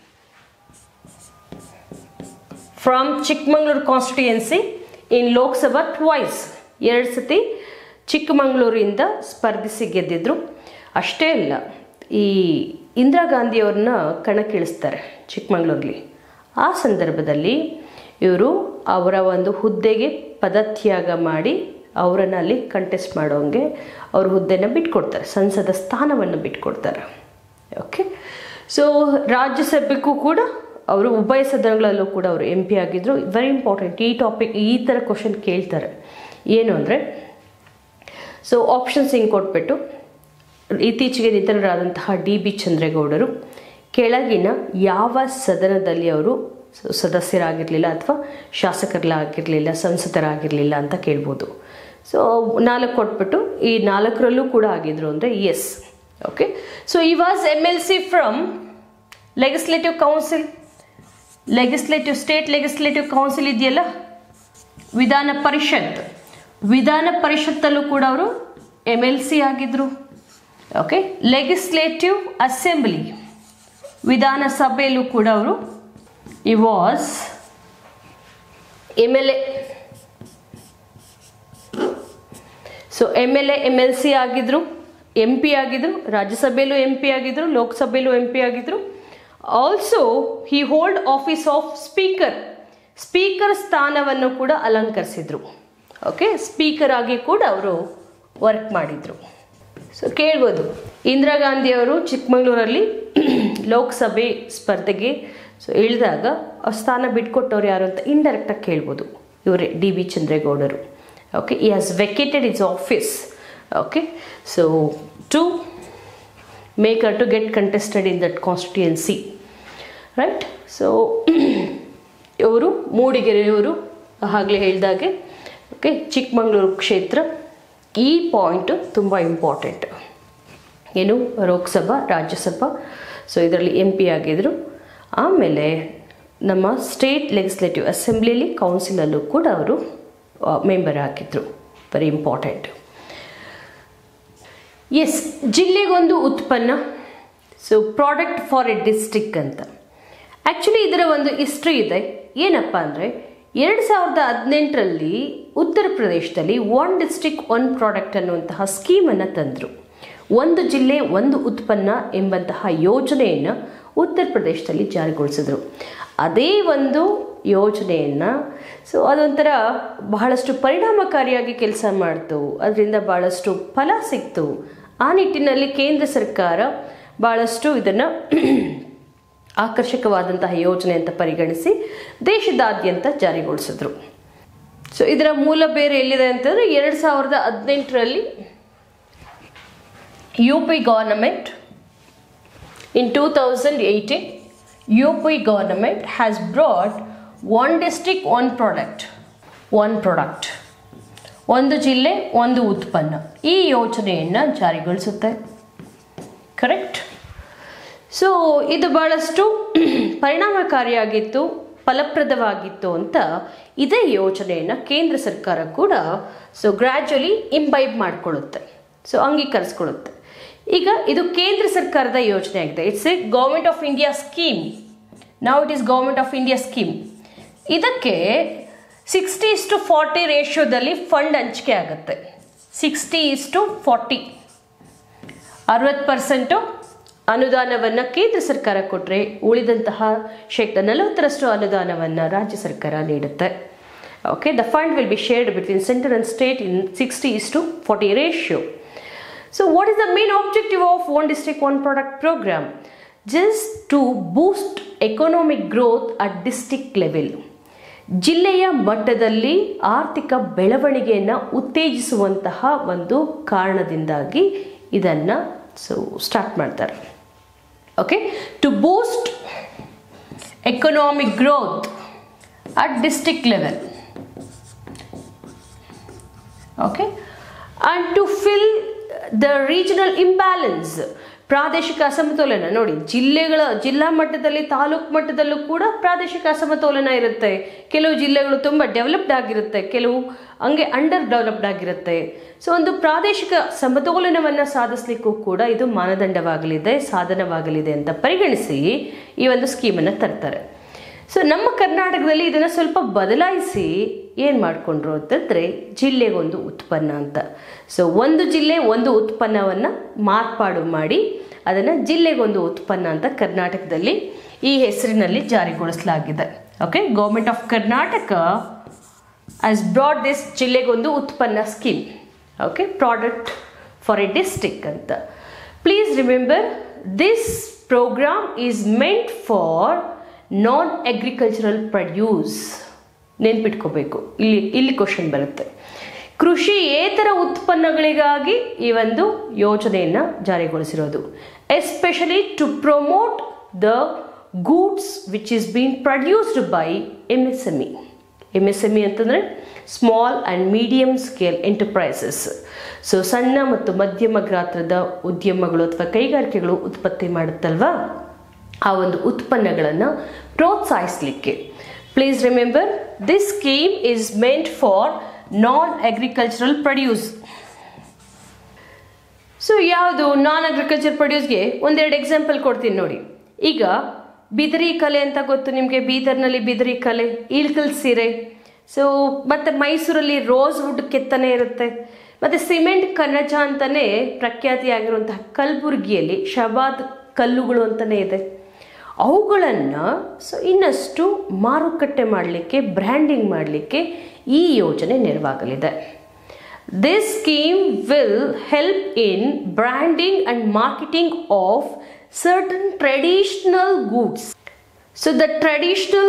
from Chikkamagaluru constituency in Lok Sabha twice. ಎರಡು ಸತಿ ಚಿಕ್ಕಮಗಳೂರಿಂದ ಸ್ಪರ್ಧಿಸಿ ಗೆದ್ದಿದ್ರು. ಅಷ್ಟೇ ಅಲ್ಲ, ಈ ಇಂದಿರಾ ಗಾಂಧಿಯವ್ರನ್ನ ಕಣಕ್ಕಿಳಿಸ್ತಾರೆ ಚಿಕ್ಕಮಗಳೂರಲ್ಲಿ. ಆ ಸಂದರ್ಭದಲ್ಲಿ ಇವರು ಅವರ ಒಂದು ಹುದ್ದೆಗೆ ಪದತ್ಯಾಗ ಮಾಡಿ ಅವರನ್ನು ಅಲ್ಲಿ ಕಂಟೆಸ್ಟ್ ಮಾಡೋಂಗೆ ಅವ್ರ ಹುದ್ದೆನ ಬಿಟ್ಕೊಡ್ತಾರೆ, ಸಂಸದ ಸ್ಥಾನವನ್ನು ಬಿಟ್ಕೊಡ್ತಾರೆ. ಓಕೆ, ಸೊ ರಾಜ್ಯಸಭೆಗೂ ಕೂಡ ಅವರು ಉಭಯ ಸದನಗಳಲ್ಲೂ ಕೂಡ ಅವರು ಎಂ ಪಿ ಆಗಿದ್ದರು. ವೆರಿ ಇಂಪಾರ್ಟೆಂಟ್, ಈ ಟಾಪಿಕ್ ಈ ಥರ ಕ್ವಶನ್ ಕೇಳ್ತಾರೆ. ಏನು ಅಂದರೆ, ಸೊ ಆಪ್ಷನ್ಸ್ ಹಿಂಗೆ ಕೊಟ್ಬಿಟ್ಟು ಇತ್ತೀಚೆಗೆ ನಿಧನರಾದಂತಹ ಡಿ ಬಿ ಚಂದ್ರೇಗೌಡರು ಕೆಳಗಿನ ಯಾವ ಸದನದಲ್ಲಿ ಅವರು ಸದಸ್ಯರಾಗಿರಲಿಲ್ಲ ಅಥವಾ ಶಾಸಕರಾಗಿರಲಿಲ್ಲ, ಸಂಸದರಾಗಿರಲಿಲ್ಲ ಅಂತ ಕೇಳ್ಬೋದು. ಸೊ ನಾಲ್ಕು ಕೊಟ್ಬಿಟ್ಟು ಈ ನಾಲ್ಕರಲ್ಲೂ ಕೂಡ ಆಗಿದ್ರು ಅಂದರೆ yes. Okay, so he was M L C from legislative council. Legislative state legislative council ಇದೆಯಲ್ಲ, ವಿಧಾನ ಪರಿಷತ್, ವಿಧಾನ ಪರಿಷತ್ತಲ್ಲೂ ಕೂಡ ಅವರು ಎಮ್ ಎಲ್ ಸಿ ಆಗಿದ್ರು. ಓಕೆ, ಲೆಗಿಸ್ಲೇಟಿವ್ ಅಸೆಂಬ್ಲಿ, ವಿಧಾನಸಭೆಯಲ್ಲೂ ಕೂಡ ಅವರು he was M L A. So M L A M L C ಆಗಿದ್ರು, M P ಆಗಿದ್ರು, ರಾಜ್ಯಸಭೆಯಲ್ಲೂ ಎಂ ಪಿ ಆಗಿದ್ರು, ಲೋಕಸಭೆಯಲ್ಲೂ ಎಂ ಪಿ ಆಗಿದ್ರು. Also he hold office of speaker, speaker ಸ್ಥಾನವನ್ನು ಕೂಡ ಅಲಂಕರಿಸಿದ್ರು. ಓಕೆ, ಸ್ಪೀಕರ್ ಆಗಿ ಕೂಡ ಅವರು ವರ್ಕ್ ಮಾಡಿದ್ರು. ಸೊ ಕೇಳ್ಬೋದು, ಇಂದಿರಾ ಗಾಂಧಿಯವರು ಚಿಕ್ಕಮಗಳೂರಲ್ಲಿ ಲೋಕಸಭೆ ಸ್ಪರ್ಧೆಗೆ ಸೊ ಇಳಿದಾಗ ಆ ಸ್ಥಾನ ಬಿಟ್ಕೊಟ್ಟವ್ರು ಯಾರು ಅಂತ ಇಂಡೈರೆಕ್ಟಾಗಿ ಕೇಳ್ಬೋದು. ಇವರೇ ಡಿ ಬಿ ಚಂದ್ರೇಗೌಡರು. Okay, he has vacated his office. Okay, so to make her to get contested in that constituency, right. So ಇವರು ಮೂಡಿಗೆರೆಯವರು ಆಗಲೇ ಹೇಳಿದಾಗೆ. ಓಕೆ, ಚಿಕ್ಕಮಗಳೂರು ಕ್ಷೇತ್ರ, ಈ ಪಾಯಿಂಟು ತುಂಬ ಇಂಪಾರ್ಟೆಂಟ್. ಏನು, ಲೋಕಸಭಾ ರಾಜ್ಯಸಭಾ, ಸೊ ಇದರಲ್ಲಿ ಎಂ ಪಿ ಆಗಿದ್ರು. ಆಮೇಲೆ ನಮ್ಮ ಸ್ಟೇಟ್ ಲೆಗಿಸ್ಲೇಟಿವ್ ಅಸೆಂಬ್ಲಿಯಲ್ಲಿ ಕೌನ್ಸಿಲಲ್ಲೂ ಕೂಡ ಅವರು ಮೆಂಬರ್ ಆಗಿದ್ದರು. Very important. ಎಸ್, ಜಿಲ್ಲೆಗೊಂದು ಉತ್ಪನ್ನ, so product for a district ಅಂತ. ಆ್ಯಕ್ಚುಲಿ ಇದರ ಒಂದು ಹಿಸ್ಟ್ರಿ ಇದೆ. ಏನಪ್ಪ ಅಂದರೆ, ಎರಡು ಸಾವಿರದ ಹದಿನೆಂಟರಲ್ಲಿ ಉತ್ತರ ಪ್ರದೇಶದಲ್ಲಿ ಒನ್ ಡಿಸ್ಟ್ರಿಕ್ಟ್ ಒನ್ ಪ್ರಾಡಕ್ಟ್ ಅನ್ನುವಂತಹ ಸ್ಕೀಮನ್ನು ತಂದರು. ಒಂದು ಜಿಲ್ಲೆ ಒಂದು ಉತ್ಪನ್ನ ಎಂಬಂತಹ ಯೋಜನೆಯನ್ನು ಉತ್ತರ ಪ್ರದೇಶದಲ್ಲಿ ಜಾರಿಗೊಳಿಸಿದ್ರು. ಅದೇ ಒಂದು ಯೋಜನೆಯನ್ನು ಸೊ ಅದೊಂಥರ ಬಹಳಷ್ಟು ಪರಿಣಾಮಕಾರಿಯಾಗಿ ಕೆಲಸ ಮಾಡ್ತು, ಅದರಿಂದ ಭಾಳಷ್ಟು ಫಲ ಸಿಕ್ತು. ಆ ನಿಟ್ಟಿನಲ್ಲಿ ಕೇಂದ್ರ ಸರ್ಕಾರ ಭಾಳಷ್ಟು ಇದನ್ನು ಆಕರ್ಷಕವಾದಂತಹ ಯೋಜನೆ ಅಂತ ಪರಿಗಣಿಸಿ ದೇಶದಾದ್ಯಂತ ಜಾರಿಗೊಳಿಸಿದ್ರು. ಸೊ ಇದರ ಮೂಲ ಬೇರೆ ಎಲ್ಲಿದೆ ಅಂತಂದರೆ, ಎರಡು ಸಾವಿರದ ಹದಿನೆಂಟರಲ್ಲಿ U P government in two thousand eighteen, U P government has brought one district, one product, one product, ಒಂದು ಜಿಲ್ಲೆ ಒಂದು ಉತ್ಪನ್ನ, ಈ ಯೋಜನೆಯನ್ನು ಜಾರಿಗೊಳಿಸುತ್ತೆ. ಕರೆಕ್ಟ್. ಸೊ ಇದು ಭಾಳಷ್ಟು ಪರಿಣಾಮಕಾರಿಯಾಗಿತ್ತು, ಫಲಪ್ರದವಾಗಿತ್ತು ಅಂತ ಇದೇ ಯೋಜನೆಯನ್ನು ಕೇಂದ್ರ ಸರ್ಕಾರ ಕೂಡ ಸೊ ಗ್ರ್ಯಾಜುವಲಿ ಇಂಬೈಬ್ ಮಾಡಿಕೊಳ್ಳುತ್ತೆ, ಸೊ ಅಂಗೀಕರಿಸ್ಕೊಳ್ಳುತ್ತೆ. ಈಗ ಇದು ಕೇಂದ್ರ ಸರ್ಕಾರದ ಯೋಜನೆ ಆಗಿದೆ. It's a government of India scheme. ನಾವು it is government of India scheme. ಇದಕ್ಕೆ ಸಿಕ್ಸ್ಟಿ ಇಸ್ ಟು ಫಾರ್ಟಿ ರೇಷಿಯೋದಲ್ಲಿ ಫಂಡ್ ಹಂಚಿಕೆ ಆಗುತ್ತೆ. ಸಿಕ್ಸ್ಟಿ ಇಸ್ ಟು ಫಾರ್ಟಿ, ಅರವತ್ತು ಪರ್ಸೆಂಟು ಅನುದಾನವನ್ನು ಕೇಂದ್ರ ಸರ್ಕಾರ ಕೊಟ್ಟರೆ ಉಳಿದಂತಹ ಶೇಕಡ ನಲವತ್ತರಷ್ಟು ಅನುದಾನವನ್ನು ರಾಜ್ಯ ಸರ್ಕಾರ ನೀಡುತ್ತೆ. Okay, the fund will be shared between centre and state in sixty is to forty ratio. So what is the main objective of one district one product program? Just to boost economic growth at district level. ಜಿಲ್ಲೆಯ ಮಟ್ಟದಲ್ಲಿ ಆರ್ಥಿಕ ಬೆಳವಣಿಗೆಯನ್ನು ಉತ್ತೇಜಿಸುವಂತಹ ಒಂದು ಕಾರಣದಿಂದಾಗಿ ಇದನ್ನು so start ಮಾಡ್ತಾರೆ. Okay, to boost economic growth at district level. Okay, and to fill the regional imbalance, ಪ್ರಾದೇಶಿಕ ಅಸಮತೋಲನ. ನೋಡಿ, ಜಿಲ್ಲೆಗಳ ಜಿಲ್ಲಾ ಮಟ್ಟದಲ್ಲಿ ತಾಲೂಕು ಮಟ್ಟದಲ್ಲೂ ಕೂಡ ಪ್ರಾದೇಶಿಕ ಅಸಮತೋಲನ ಇರುತ್ತೆ. ಕೆಲವು ಜಿಲ್ಲೆಗಳು ತುಂಬ ಡೆವಲಪ್ಡ್ ಆಗಿರುತ್ತೆ, ಕೆಲವು ಹಂಗೆ ಅಂಡರ್ ಡೆವಲಪ್ಡ್ ಆಗಿರುತ್ತೆ. ಸೊ ಒಂದು ಪ್ರಾದೇಶಿಕ ಸಮತೋಲನವನ್ನು ಸಾಧಿಸಲಿಕ್ಕೂ ಕೂಡ ಇದು ಮಾನದಂಡವಾಗಲಿದೆ, ಸಾಧನವಾಗಲಿದೆ ಅಂತ ಪರಿಗಣಿಸಿ ಈ ಒಂದು ಸ್ಕೀಮನ್ನು ತರ್ತಾರೆ. ಸೊ ನಮ್ಮ ಕರ್ನಾಟಕದಲ್ಲಿ ಇದನ್ನು ಸ್ವಲ್ಪ ಬದಲಾಯಿಸಿ ಏನು ಮಾಡಿಕೊಂಡ್ರು ಅಂತಂದರೆ ಜಿಲ್ಲೆಗೊಂದು ಉತ್ಪನ್ನ ಅಂತ. ಸೊ ಒಂದು ಜಿಲ್ಲೆ ಒಂದು ಉತ್ಪನ್ನವನ್ನು ಮಾರ್ಪಾಡು ಮಾಡಿ ಅದನ್ನು ಜಿಲ್ಲೆಗೊಂದು ಉತ್ಪನ್ನ ಅಂತ ಕರ್ನಾಟಕದಲ್ಲಿ ಈ ಹೆಸರಿನಲ್ಲಿ ಜಾರಿಗೊಳಿಸಲಾಗಿದೆ. Okay, government of Karnataka has brought this Zillegondu Utpanna scheme. Okay, product for a district anta. Please remember, this program is meant for non-agricultural produce. ನೆನ್ಪಿಟ್ಕೋಬೇಕು, ಇಲ್ಲಿ ಇಲ್ಲಿ ಕ್ವಶನ್ ಬರುತ್ತೆ. ಕೃಷಿಯೇತರ ಉತ್ಪನ್ನಗಳಿಗಾಗಿ ಈ ಒಂದು ಯೋಜನೆಯನ್ನು ಜಾರಿಗೊಳಿಸಿರೋದು. Especially to promote the goods which is been produced by M S M E. M S M E ಅಂತಂದರೆ small and medium scale enterprises. So ಸಣ್ಣ ಮತ್ತು ಮಧ್ಯಮ ಗಾತ್ರದ ಉದ್ಯಮಗಳು ಅಥವಾ ಕೈಗಾರಿಕೆಗಳು ಉತ್ಪತ್ತಿ ಮಾಡುತ್ತಲ್ವಾ, ಆ ಒಂದು ಉತ್ಪನ್ನಗಳನ್ನು ಪ್ರೋತ್ಸಾಹಿಸಲಿಕ್ಕೆ. Please remember, this scheme is meant for non agricultural produce. So ಯಾವುದು ನಾನ್ ಅಗ್ರಿಕಲ್ಚರ್ ಪ್ರೊಡ್ಯೂಸ್ಗೆ ಒಂದೆರಡು ಎಕ್ಸಾಂಪಲ್ ಕೊಡ್ತೀನಿ ನೋಡಿ. ಈಗ ಬಿದಿರಿ ಕಲೆ ಅಂತ ಗೊತ್ತು ನಿಮಗೆ, ಬೀದರ್ನಲ್ಲಿ ಬಿದಿರಿ ಕಲೆ, ಇಳ್ಕಲ್ ಸೀರೆ. ಸೊ ಮತ್ತು ಮೈಸೂರಲ್ಲಿ ರೋಸ್ ವುಡ್ ಕೆತ್ತನೆ ಇರುತ್ತೆ. ಮತ್ತು ಸಿಮೆಂಟ್ ಕಣಜ ಅಂತಲೇ ಪ್ರಖ್ಯಾತಿಯಾಗಿರುವಂತಹ ಕಲಬುರಗಿಯಲ್ಲಿ ಶಹಬಾದ್ ಕಲ್ಲುಗಳು ಅಂತಲೇ ಇದೆ. ಅವುಗಳನ್ನು ಸೊ ಇನ್ನಷ್ಟು ಮಾರುಕಟ್ಟೆ ಮಾಡಲಿಕ್ಕೆ, ಬ್ರ್ಯಾಂಡಿಂಗ್ ಮಾಡಲಿಕ್ಕೆ ಈ ಯೋಜನೆ ನೆರವಾಗಲಿದೆ. This scheme will help in branding and marketing of certain traditional goods. So the traditional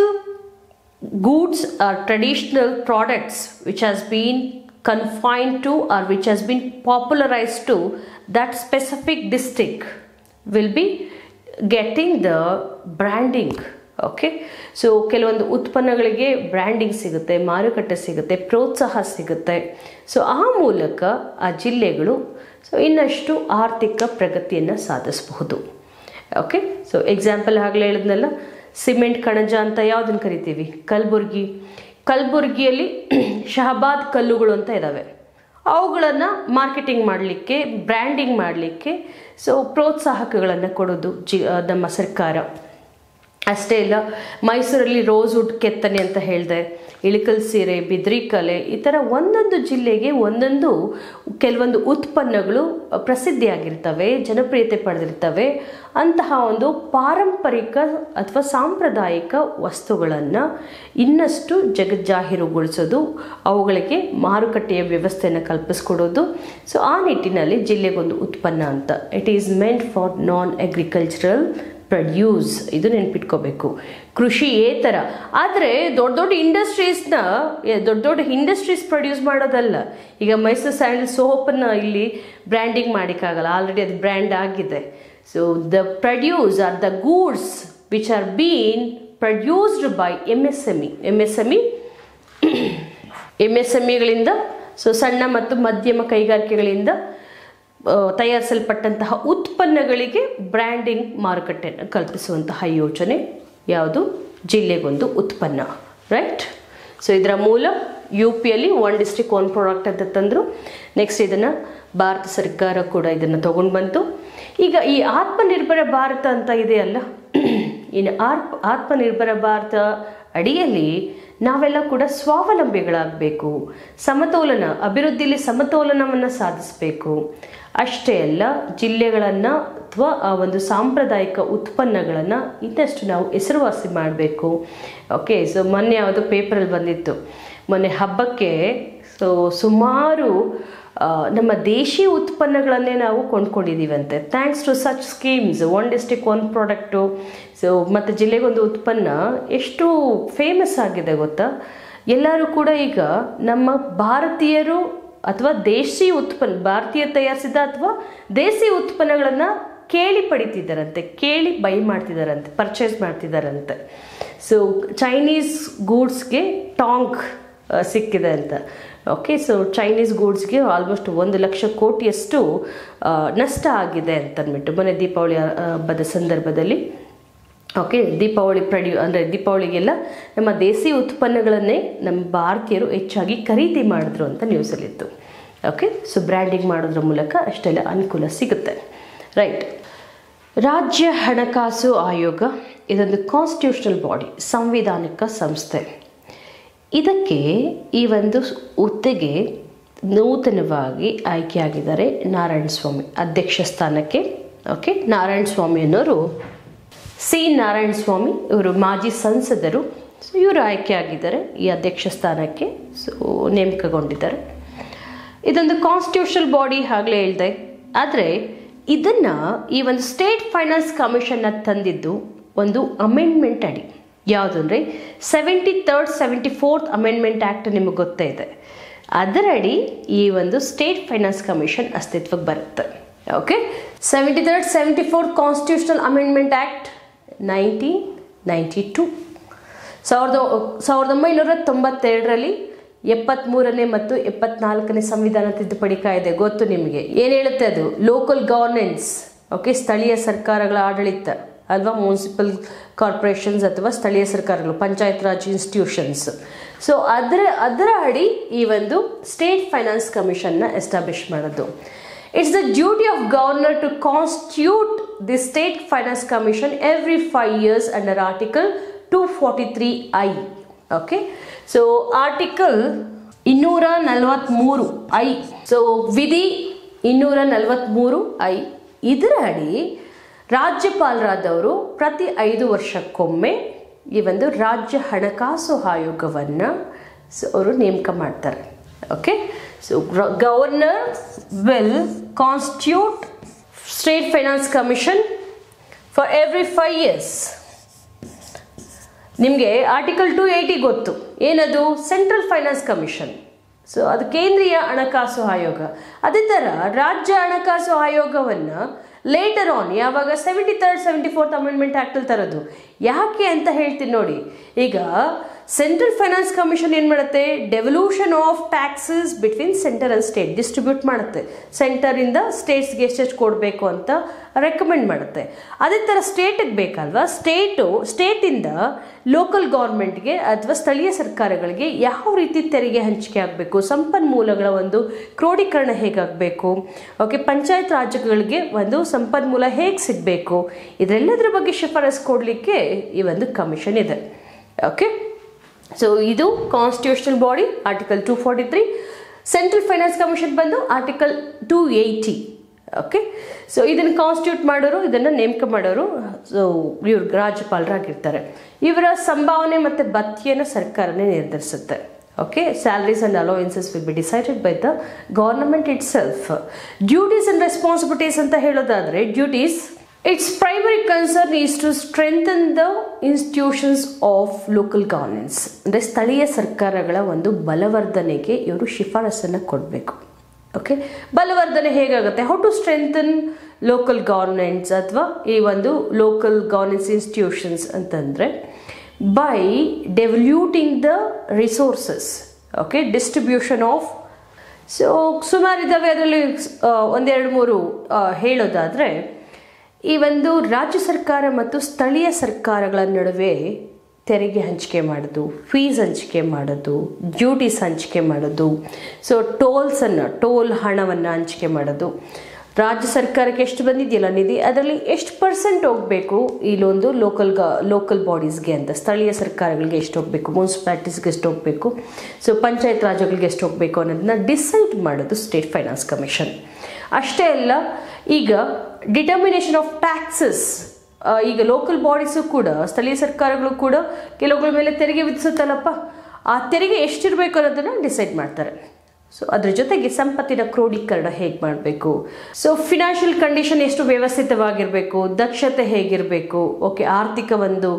goods or traditional products which has been confined to or which has been popularized to that specific district will be getting the branding. Okay, so ಕೆಲವೊಂದು ಉತ್ಪನ್ನಗಳಿಗೆ branding ಸಿಗುತ್ತೆ, ಮಾರುಕಟ್ಟೆ ಸಿಗುತ್ತೆ, ಪ್ರೋತ್ಸಾಹ ಸಿಗುತ್ತೆ. So ಆ ಮೂಲಕ ಆ ಜಿಲ್ಲೆಗಳು ಸೊ ಇನ್ನಷ್ಟು ಆರ್ಥಿಕ ಪ್ರಗತಿಯನ್ನು ಸಾಧಿಸಬಹುದು. ಓಕೆ, ಸೊ ಎಕ್ಸಾಂಪಲ್ ಆಗಲೇ ಹೇಳಿದ್ನಲ್ಲ, ಸಿಮೆಂಟ್ ಕಣಜ ಅಂತ ಯಾವುದನ್ನು ಕರಿತೀವಿ, ಕಲಬುರ್ಗಿ. ಕಲಬುರ್ಗಿಯಲ್ಲಿ ಶಹಬಾದ್ ಕಲ್ಲುಗಳು ಅಂತ ಇದ್ದಾವೆ. ಅವುಗಳನ್ನು ಮಾರ್ಕೆಟಿಂಗ್ ಮಾಡಲಿಕ್ಕೆ, ಬ್ರ್ಯಾಂಡಿಂಗ್ ಮಾಡಲಿಕ್ಕೆ ಸೊ ಪ್ರೋತ್ಸಾಹಕಗಳನ್ನು ಕೊಡೋದು ಜಿ ನಮ್ಮ ಸರ್ಕಾರ. ಅಷ್ಟೇ ಇಲ್ಲ, ಮೈಸೂರಲ್ಲಿ ರೋಸ್ ವುಡ್ ಕೆತ್ತನೆ ಅಂತ ಹೇಳಿದೆ, ಇಳಿಕಲ್ ಸೀರೆ, ಬಿದ್ರಿ ಕಲೆ, ಈ ಥರ ಒಂದೊಂದು ಜಿಲ್ಲೆಗೆ ಒಂದೊಂದು ಕೆಲವೊಂದು ಉತ್ಪನ್ನಗಳು ಪ್ರಸಿದ್ಧಿಯಾಗಿರ್ತವೆ, ಜನಪ್ರಿಯತೆ ಪಡೆದಿರ್ತವೆ. ಅಂತಹ ಒಂದು ಪಾರಂಪರಿಕ ಅಥವಾ ಸಾಂಪ್ರದಾಯಿಕ ವಸ್ತುಗಳನ್ನು ಇನ್ನಷ್ಟು ಜಗಜ್ಜಾಹೀರುಗೊಳಿಸೋದು, ಅವುಗಳಿಗೆ ಮಾರುಕಟ್ಟೆಯ ವ್ಯವಸ್ಥೆಯನ್ನು ಕಲ್ಪಿಸ್ಕೊಡೋದು. ಸೊ ಆ ನಿಟ್ಟಿನಲ್ಲಿ ಜಿಲ್ಲೆಗೊಂದು ಉತ್ಪನ್ನ ಅಂತ, it is meant for non agricultural produce. ಇದು ನೆನ್ಪಿಟ್ಕೋಬೇಕು, ಕೃಷಿಯೇತರ. ಆದರೆ ದೊಡ್ಡ ದೊಡ್ಡ ಇಂಡಸ್ಟ್ರೀಸ್ನ ದೊಡ್ಡ ದೊಡ್ಡ ಇಂಡಸ್ಟ್ರೀಸ್ ಪ್ರೊಡ್ಯೂಸ್ ಮಾಡೋದಲ್ಲ. ಈಗ ಮೈಸೂರು ಸ್ಯಾಂಡಲ್ ಸೋಪನ್ನು ಇಲ್ಲಿ ಬ್ರ್ಯಾಂಡಿಂಗ್ ಮಾಡೋಕ್ಕಾಗಲ್ಲ, ಆಲ್ರೆಡಿ ಅದು ಬ್ರ್ಯಾಂಡ್ ಆಗಿದೆ. So the produce are the goods which are been produced by M S M E. M S M E M S M ಇಗಳಿಂದ, ಸೊ ಸಣ್ಣ ಮತ್ತು ಮಧ್ಯಮ ಕೈಗಾರಿಕೆಗಳಿಂದ ತಯಾರಿಸಲ್ಪಟ್ಟಂತಹ ಉತ್ಪನ್ನಗಳಿಗೆ ಬ್ರ್ಯಾಂಡಿಂಗ್, ಮಾರುಕಟ್ಟೆಯನ್ನು ಕಲ್ಪಿಸುವಂತಹ ಯೋಜನೆ ಯಾವುದು, ಜಿಲ್ಲೆಗೊಂದು ಉತ್ಪನ್ನ. ರೈಟ್. ಸೊ ಇದರ ಮೂಲ ಯು ಪಿಯಲ್ಲಿ ಒನ್ ಡಿಸ್ಟ್ರಿಕ್ಟ್ ಒನ್ ಪ್ರಾಡಕ್ಟ್ ಅಂತ ತಂದರು. ನೆಕ್ಸ್ಟ್ ಇದನ್ನು ಭಾರತ ಸರ್ಕಾರ ಕೂಡ ಇದನ್ನು ತಗೊಂಡು ಬಂತು. ಈಗ ಈ ಆತ್ಮನಿರ್ಭರ ಭಾರತ ಅಂತ ಇದೆಯಲ್ಲ, ಇನ್ನು ಆತ್ಮ ಆತ್ಮನಿರ್ಭರ ಭಾರತ ಅಡಿಯಲ್ಲಿ ನಾವೆಲ್ಲ ಕೂಡ ಸ್ವಾವಲಂಬಿಗಳಾಗಬೇಕು, ಸಮತೋಲನ ಅಭಿವೃದ್ಧಿಯಲ್ಲಿ ಸಮತೋಲನವನ್ನು ಸಾಧಿಸಬೇಕು. ಅಷ್ಟೇ ಅಲ್ಲ, ಜಿಲ್ಲೆಗಳನ್ನು ಅಥವಾ ಆ ಒಂದು ಸಾಂಪ್ರದಾಯಿಕ ಉತ್ಪನ್ನಗಳನ್ನು ಇನ್ನಷ್ಟು ನಾವು ಹೆಸರುವಾಸಿ ಮಾಡಬೇಕು. ಓಕೆ, ಸೊ ಮೊನ್ನೆ ಯಾವುದೋ ಪೇಪರಲ್ಲಿ ಬಂದಿತ್ತು, ಮೊನ್ನೆ ಹಬ್ಬಕ್ಕೆ ಸೊ ಸುಮಾರು ನಮ್ಮ ದೇಶೀಯ ಉತ್ಪನ್ನಗಳನ್ನೇ ನಾವು ಕೊಂಡ್ಕೊಂಡಿದ್ದೀವಂತೆ. Thanks to such schemes, one district one product. So ಮತ್ತು ಜಿಲ್ಲೆಗೊಂದು ಉತ್ಪನ್ನ ಎಷ್ಟು ಫೇಮಸ್ ಆಗಿದೆ ಗೊತ್ತಾ. ಎಲ್ಲರೂ ಕೂಡ ಈಗ ನಮ್ಮ ಭಾರತೀಯರು ಅಥವಾ ದೇಶೀಯ ಉತ್ಪನ್ನ, ಭಾರತೀಯ ತಯಾರಿಸಿದ ಅಥವಾ ದೇಸಿ ಉತ್ಪನ್ನಗಳನ್ನು ಕೇಳಿ ಪಡಿತಿದ್ದಾರಂತೆ, ಕೇಳಿ ಬೈ ಮಾಡ್ತಿದ್ದಾರಂತೆ, ಪರ್ಚೇಸ್ ಮಾಡ್ತಿದ್ದಾರಂತೆ. ಸೊ ಚೈನೀಸ್ ಗೂಡ್ಸ್ಗೆ ಟಾಂಗ್ ಸಿಕ್ಕಿದೆ ಅಂತ. ಓಕೆ, ಸೊ ಚೈನೀಸ್ ಗೂಡ್ಸ್ಗೆ ಆಲ್ಮೋಸ್ಟ್ ಒಂದು ಲಕ್ಷ ಕೋಟಿಯಷ್ಟು ನಷ್ಟ ಆಗಿದೆ ಅಂತ ಅಂದ್ಬಿಟ್ಟು ಮೊನ್ನೆ ದೀಪಾವಳಿ ಹಬ್ಬದ ಸಂದರ್ಭದಲ್ಲಿ. ಓಕೆ, ದೀಪಾವಳಿ ಪ್ರಡ್ಯೂ ಅಂದರೆ ದೀಪಾವಳಿಗೆಲ್ಲ ನಮ್ಮ ದೇಸಿ ಉತ್ಪನ್ನಗಳನ್ನೇ ನಮ್ಮ ಭಾರತೀಯರು ಹೆಚ್ಚಾಗಿ ಖರೀದಿ ಮಾಡಿದ್ರು ಅಂತ ನ್ಯೂಸಲ್ಲಿತ್ತು. ಓಕೆ, ಸೊ ಬ್ರ್ಯಾಂಡಿಂಗ್ ಮಾಡೋದ್ರ ಮೂಲಕ ಅಷ್ಟೆಲ್ಲ ಅನುಕೂಲ ಸಿಗುತ್ತೆ. ರೈಟ್. ರಾಜ್ಯ ಹಣಕಾಸು ಆಯೋಗ ಇದೊಂದು ಕಾನ್ಸ್ಟಿಟ್ಯೂಷನಲ್ ಬಾಡಿ, ಸಂವಿಧಾನಿಕ ಸಂಸ್ಥೆ. ಇದಕ್ಕೆ ಈ ಒಂದು ಹುದ್ದೆಗೆ ನೂತನವಾಗಿ ಆಯ್ಕೆಯಾಗಿದ್ದಾರೆ ನಾರಾಯಣ ಸ್ವಾಮಿ ಅಧ್ಯಕ್ಷ ಸ್ಥಾನಕ್ಕೆ. ಓಕೆ, ನಾರಾಯಣ ಸ್ವಾಮಿ ಅನ್ನೋರು ಸಿ ನಾರಾಯಣ ಸ್ವಾಮಿ ಇವರು ಮಾಜಿ ಸಂಸದರು ಸೊ ಇವರು ಆಯ್ಕೆ ಆಗಿದ್ದಾರೆ ಈ ಅಧ್ಯಕ್ಷ ಸ್ಥಾನಕ್ಕೆ. ಸೊ ನೇಮಕಗೊಂಡಿದ್ದಾರೆ. ಇದೊಂದು ಕಾನ್ಸ್ಟಿಟ್ಯೂಷನಲ್ ಬಾಡಿ ಆಗಲೇ ಹೇಳಿದೆ. ಆದರೆ ಇದನ್ನು ಈ ಒಂದು ಸ್ಟೇಟ್ ಫೈನಾನ್ಸ್ ಕಮಿಷನ್ನ ತಂದಿದ್ದು ಒಂದು ಅಮೆಂಡ್ಮೆಂಟ್ ಅಡಿ. ಯಾವುದು ಅಂದರೆ seventy third seventy fourth amendment act ನಿಮಗೆ ಗೊತ್ತೇ ಇದೆ. ಅದರಡಿ ಈ ಒಂದು ಸ್ಟೇಟ್ ಫೈನಾನ್ಸ್ ಕಮಿಷನ್ ಅಸ್ತಿತ್ವಕ್ಕೆ ಬರುತ್ತೆ. Okay, seventy third seventy fourth constitutional amendment act nineteen ninety two ಸಾವಿರದ ಸಾವಿರದ ಒಂಬೈನೂರ ತೊಂಬತ್ತೆರಡರಲ್ಲಿ ಎಪ್ಪತ್ತ್ಮೂರನೇ ಮತ್ತು ಎಪ್ಪತ್ನಾಲ್ಕನೇ ಸಂವಿಧಾನ ತಿದ್ದುಪಡಿ ಕಾಯ್ದೆ ಗೊತ್ತು ನಿಮಗೆ. ಏನು ಹೇಳುತ್ತೆ ಅದು? ಲೋಕಲ್ ಗವರ್ನೆನ್ಸ್, ಓಕೆ, ಸ್ಥಳೀಯ ಸರ್ಕಾರಗಳ ಆಡಳಿತ ಅಲ್ವಾ, ಮುನ್ಸಿಪಲ್ ಕಾರ್ಪೊರೇಷನ್ಸ್ ಅಥವಾ ಸ್ಥಳೀಯ ಸರ್ಕಾರಗಳು, ಪಂಚಾಯತ್ ರಾಜ್ ಇನ್ಸ್ಟಿಟ್ಯೂಷನ್ಸ್. ಸೊ ಅದರ ಅದರ ಅಡಿ ಈ ಒಂದು ಸ್ಟೇಟ್ ಫೈನಾನ್ಸ್ ಕಮಿಷನ್ನ ಎಸ್ಟಾಬ್ಲಿಷ್ ಮಾಡೋದು. It's the duty of governor to constitute the state finance commission every five years under article two forty three I. Okay, so article ಇನ್ನೂರ ನಲವತ್ತ್ಮೂರು ಐ, ಸೊ ವಿಧಿ ಇನ್ನೂರ ನಲವತ್ತ್ಮೂರು ಐ, ಇದರ ಅಡಿ ರಾಜ್ಯಪಾಲರಾದವರು ಪ್ರತಿ ಐದು ವರ್ಷಕ್ಕೊಮ್ಮೆ ಈ ಒಂದು ರಾಜ್ಯ ಹಣಕಾಸು ಆಯೋಗವನ್ನು ಸೊ ಅವರು ನೇಮಕ ಮಾಡ್ತಾರೆ. Okay, so governor will constitute state finance commission for every five years. ನಿಮಗೆ ಆರ್ಟಿಕಲ್ ಟು ಏಯ್ಟಿ ಗೊತ್ತು, ಏನದು? Central finance commission. ಸೊ ಅದು ಕೇಂದ್ರೀಯ ಹಣಕಾಸು ಆಯೋಗ. ಅದೇ ಥರ ರಾಜ್ಯ ಹಣಕಾಸು ಆಯೋಗವನ್ನು ಲೇಟರ್ ಆನ್ ಯಾವಾಗ seventy third seventy fourth amendment ಆ್ಯಕ್ಟಲ್ಲಿ ತರೋದು. ಯಾಕೆ ಅಂತ ಹೇಳ್ತೀನಿ ನೋಡಿ. ಈಗ ಸೆಂಟ್ರಲ್ ಫೈನಾನ್ಸ್ ಕಮಿಷನ್ ಏನು ಮಾಡುತ್ತೆ? Devolution of taxes between centre and state distribute ಮಾಡುತ್ತೆ. ಸೆಂಟರಿಂದ ಸ್ಟೇಟ್ಸ್ಗೆ ಎಷ್ಟೆಷ್ಟು ಕೊಡಬೇಕು ಅಂತ ರೆಕಮೆಂಡ್ ಮಾಡುತ್ತೆ. ಅದೇ ಥರ ಸ್ಟೇಟಿಗೆ ಬೇಕಲ್ವಾ, ಸ್ಟೇಟು ಸ್ಟೇಟಿಂದ ಲೋಕಲ್ ಗೌರ್ಮೆಂಟ್ಗೆ ಅಥವಾ ಸ್ಥಳೀಯ ಸರ್ಕಾರಗಳಿಗೆ ಯಾವ ರೀತಿ ತೆರಿಗೆ ಹಂಚಿಕೆ ಆಗಬೇಕು, ಸಂಪನ್ಮೂಲಗಳ ಒಂದು ಕ್ರೋಢೀಕರಣ ಹೇಗಾಗಬೇಕು, ಓಕೆ, ಪಂಚಾಯತ್ ರಾಜ್ಯಗಳಿಗೆ ಒಂದು ಸಂಪನ್ಮೂಲ ಹೇಗೆ ಸಿಗಬೇಕು, ಇದೆಲ್ಲದರ ಬಗ್ಗೆ ಶಿಫಾರಸು ಕೊಡಲಿಕ್ಕೆ ಈ ಒಂದು ಕಮಿಷನ್ ಇದೆ. ಓಕೆ, ಸೊ ಇದು constitutional body article two forty three. Central finance commission ಬಂದು article two eighty. Okay, so ಇದನ್ನು ಕಾನ್ಸ್ಟಿಟ್ಯೂಟ್ ಮಾಡೋರು, ಇದನ್ನು ನೇಮಕ ಮಾಡೋರು ಸೊ ಇವ್ರು ರಾಜ್ಯಪಾಲರಾಗಿರ್ತಾರೆ. ಇವರ ಸಂಭಾವನೆ ಮತ್ತು ಭತ್ಯೆಯನ್ನು ಸರ್ಕಾರನೇ ನಿರ್ಧರಿಸುತ್ತೆ. Okay, salaries and allowances will be decided by the government itself. Duties and responsibilities ಅಂತ ಹೇಳೋದಾದರೆ, duties its primary concern is to strengthen the institutions of local governance. ಅಂದರೆ ಸ್ಥಳೀಯ ಸರ್ಕಾರಗಳ ಒಂದು ಬಲವರ್ಧನೆಗೆ ಇವರು ಶಿಫಾರಸನ್ನು ಕೊಡಬೇಕು. ಓಕೆ, ಬಲವರ್ಧನೆ ಹೇಗಾಗುತ್ತೆ? How to strengthen local governance ಅಥವಾ ಈ ಒಂದು ಲೋಕಲ್ ಗವರ್ನೆನ್ಸ್ ಇನ್ಸ್ಟಿಟ್ಯೂಷನ್ಸ್ ಅಂತಂದರೆ by devoluting the resources. Okay, distribution of, so ಸುಮಾರಿದ್ದಾವೆ. ಅದರಲ್ಲಿ ಒಂದೆರಡು ಮೂರು ಹೇಳೋದಾದರೆ, ಈ ಒಂದು ರಾಜ್ಯ ಸರ್ಕಾರ ಮತ್ತು ಸ್ಥಳೀಯ ಸರ್ಕಾರಗಳ ನಡುವೆ ತೆರಿಗೆ ಹಂಚಿಕೆ ಮಾಡೋದು, ಫೀಸ್ ಹಂಚಿಕೆ ಮಾಡೋದು, ಡ್ಯೂಟೀಸ್ ಹಂಚಿಕೆ ಮಾಡೋದು, ಸೊ ಟೋಲ್ಸನ್ನು ಟೋಲ್ ಹಣವನ್ನು ಹಂಚಿಕೆ ಮಾಡೋದು, ರಾಜ್ಯ ಸರ್ಕಾರಕ್ಕೆ ಎಷ್ಟು ಬಂದಿದೆಯಲ್ಲ ನಿಧಿ, ಅದರಲ್ಲಿ ಎಷ್ಟು ಪರ್ಸೆಂಟ್ ಹೋಗಬೇಕು ಇಲ್ಲೊಂದು ಲೋಕಲ್ ಗ ಲೋಕಲ್ ಬಾಡೀಸ್ಗೆ ಅಂತ, ಸ್ಥಳೀಯ ಸರ್ಕಾರಗಳಿಗೆ ಎಷ್ಟು ಹೋಗಬೇಕು, ಮುನ್ಸಿಪಾಲಿಟೀಸ್ಗೆ ಎಷ್ಟು ಹೋಗಬೇಕು, ಸೊ ಪಂಚಾಯತ್ ರಾಜ್ಯಗಳಿಗೆ ಎಷ್ಟು ಹೋಗಬೇಕು ಅನ್ನೋದನ್ನ ಡಿಸೈಡ್ ಮಾಡೋದು ಸ್ಟೇಟ್ ಫೈನಾನ್ಸ್ ಕಮಿಷನ್. ಅಷ್ಟೇ ಅಲ್ಲ, ಈಗ ಡಿಟರ್ಮಿನೇಷನ್ ಆಫ್ ಟ್ಯಾಕ್ಸಸ್, ಈಗ ಲೋಕಲ್ ಬಾಡೀಸು ಕೂಡ ಸ್ಥಳೀಯ ಸರ್ಕಾರಗಳು ಕೂಡ ಕೆಲವುಗಳ ಮೇಲೆ ತೆರಿಗೆ ವಿಧಿಸುತ್ತಲ್ಲಪ್ಪ, ಆ ತೆರಿಗೆ ಎಷ್ಟಿರಬೇಕು ಅನ್ನೋದನ್ನು ಡಿಸೈಡ್ ಮಾಡ್ತಾರೆ. ಸೊ ಅದ್ರ ಜೊತೆಗೆ ಸಂಪತ್ತಿನ ಕ್ರೋಢೀಕರಣ ಹೇಗೆ ಮಾಡಬೇಕು, ಸೊ ಫಿನಾನ್ಷಿಯಲ್ ಕಂಡೀಷನ್ ಎಷ್ಟು ವ್ಯವಸ್ಥಿತವಾಗಿರಬೇಕು, ದಕ್ಷತೆ ಹೇಗಿರಬೇಕು, ಓಕೆ, ಆರ್ಥಿಕ ಒಂದು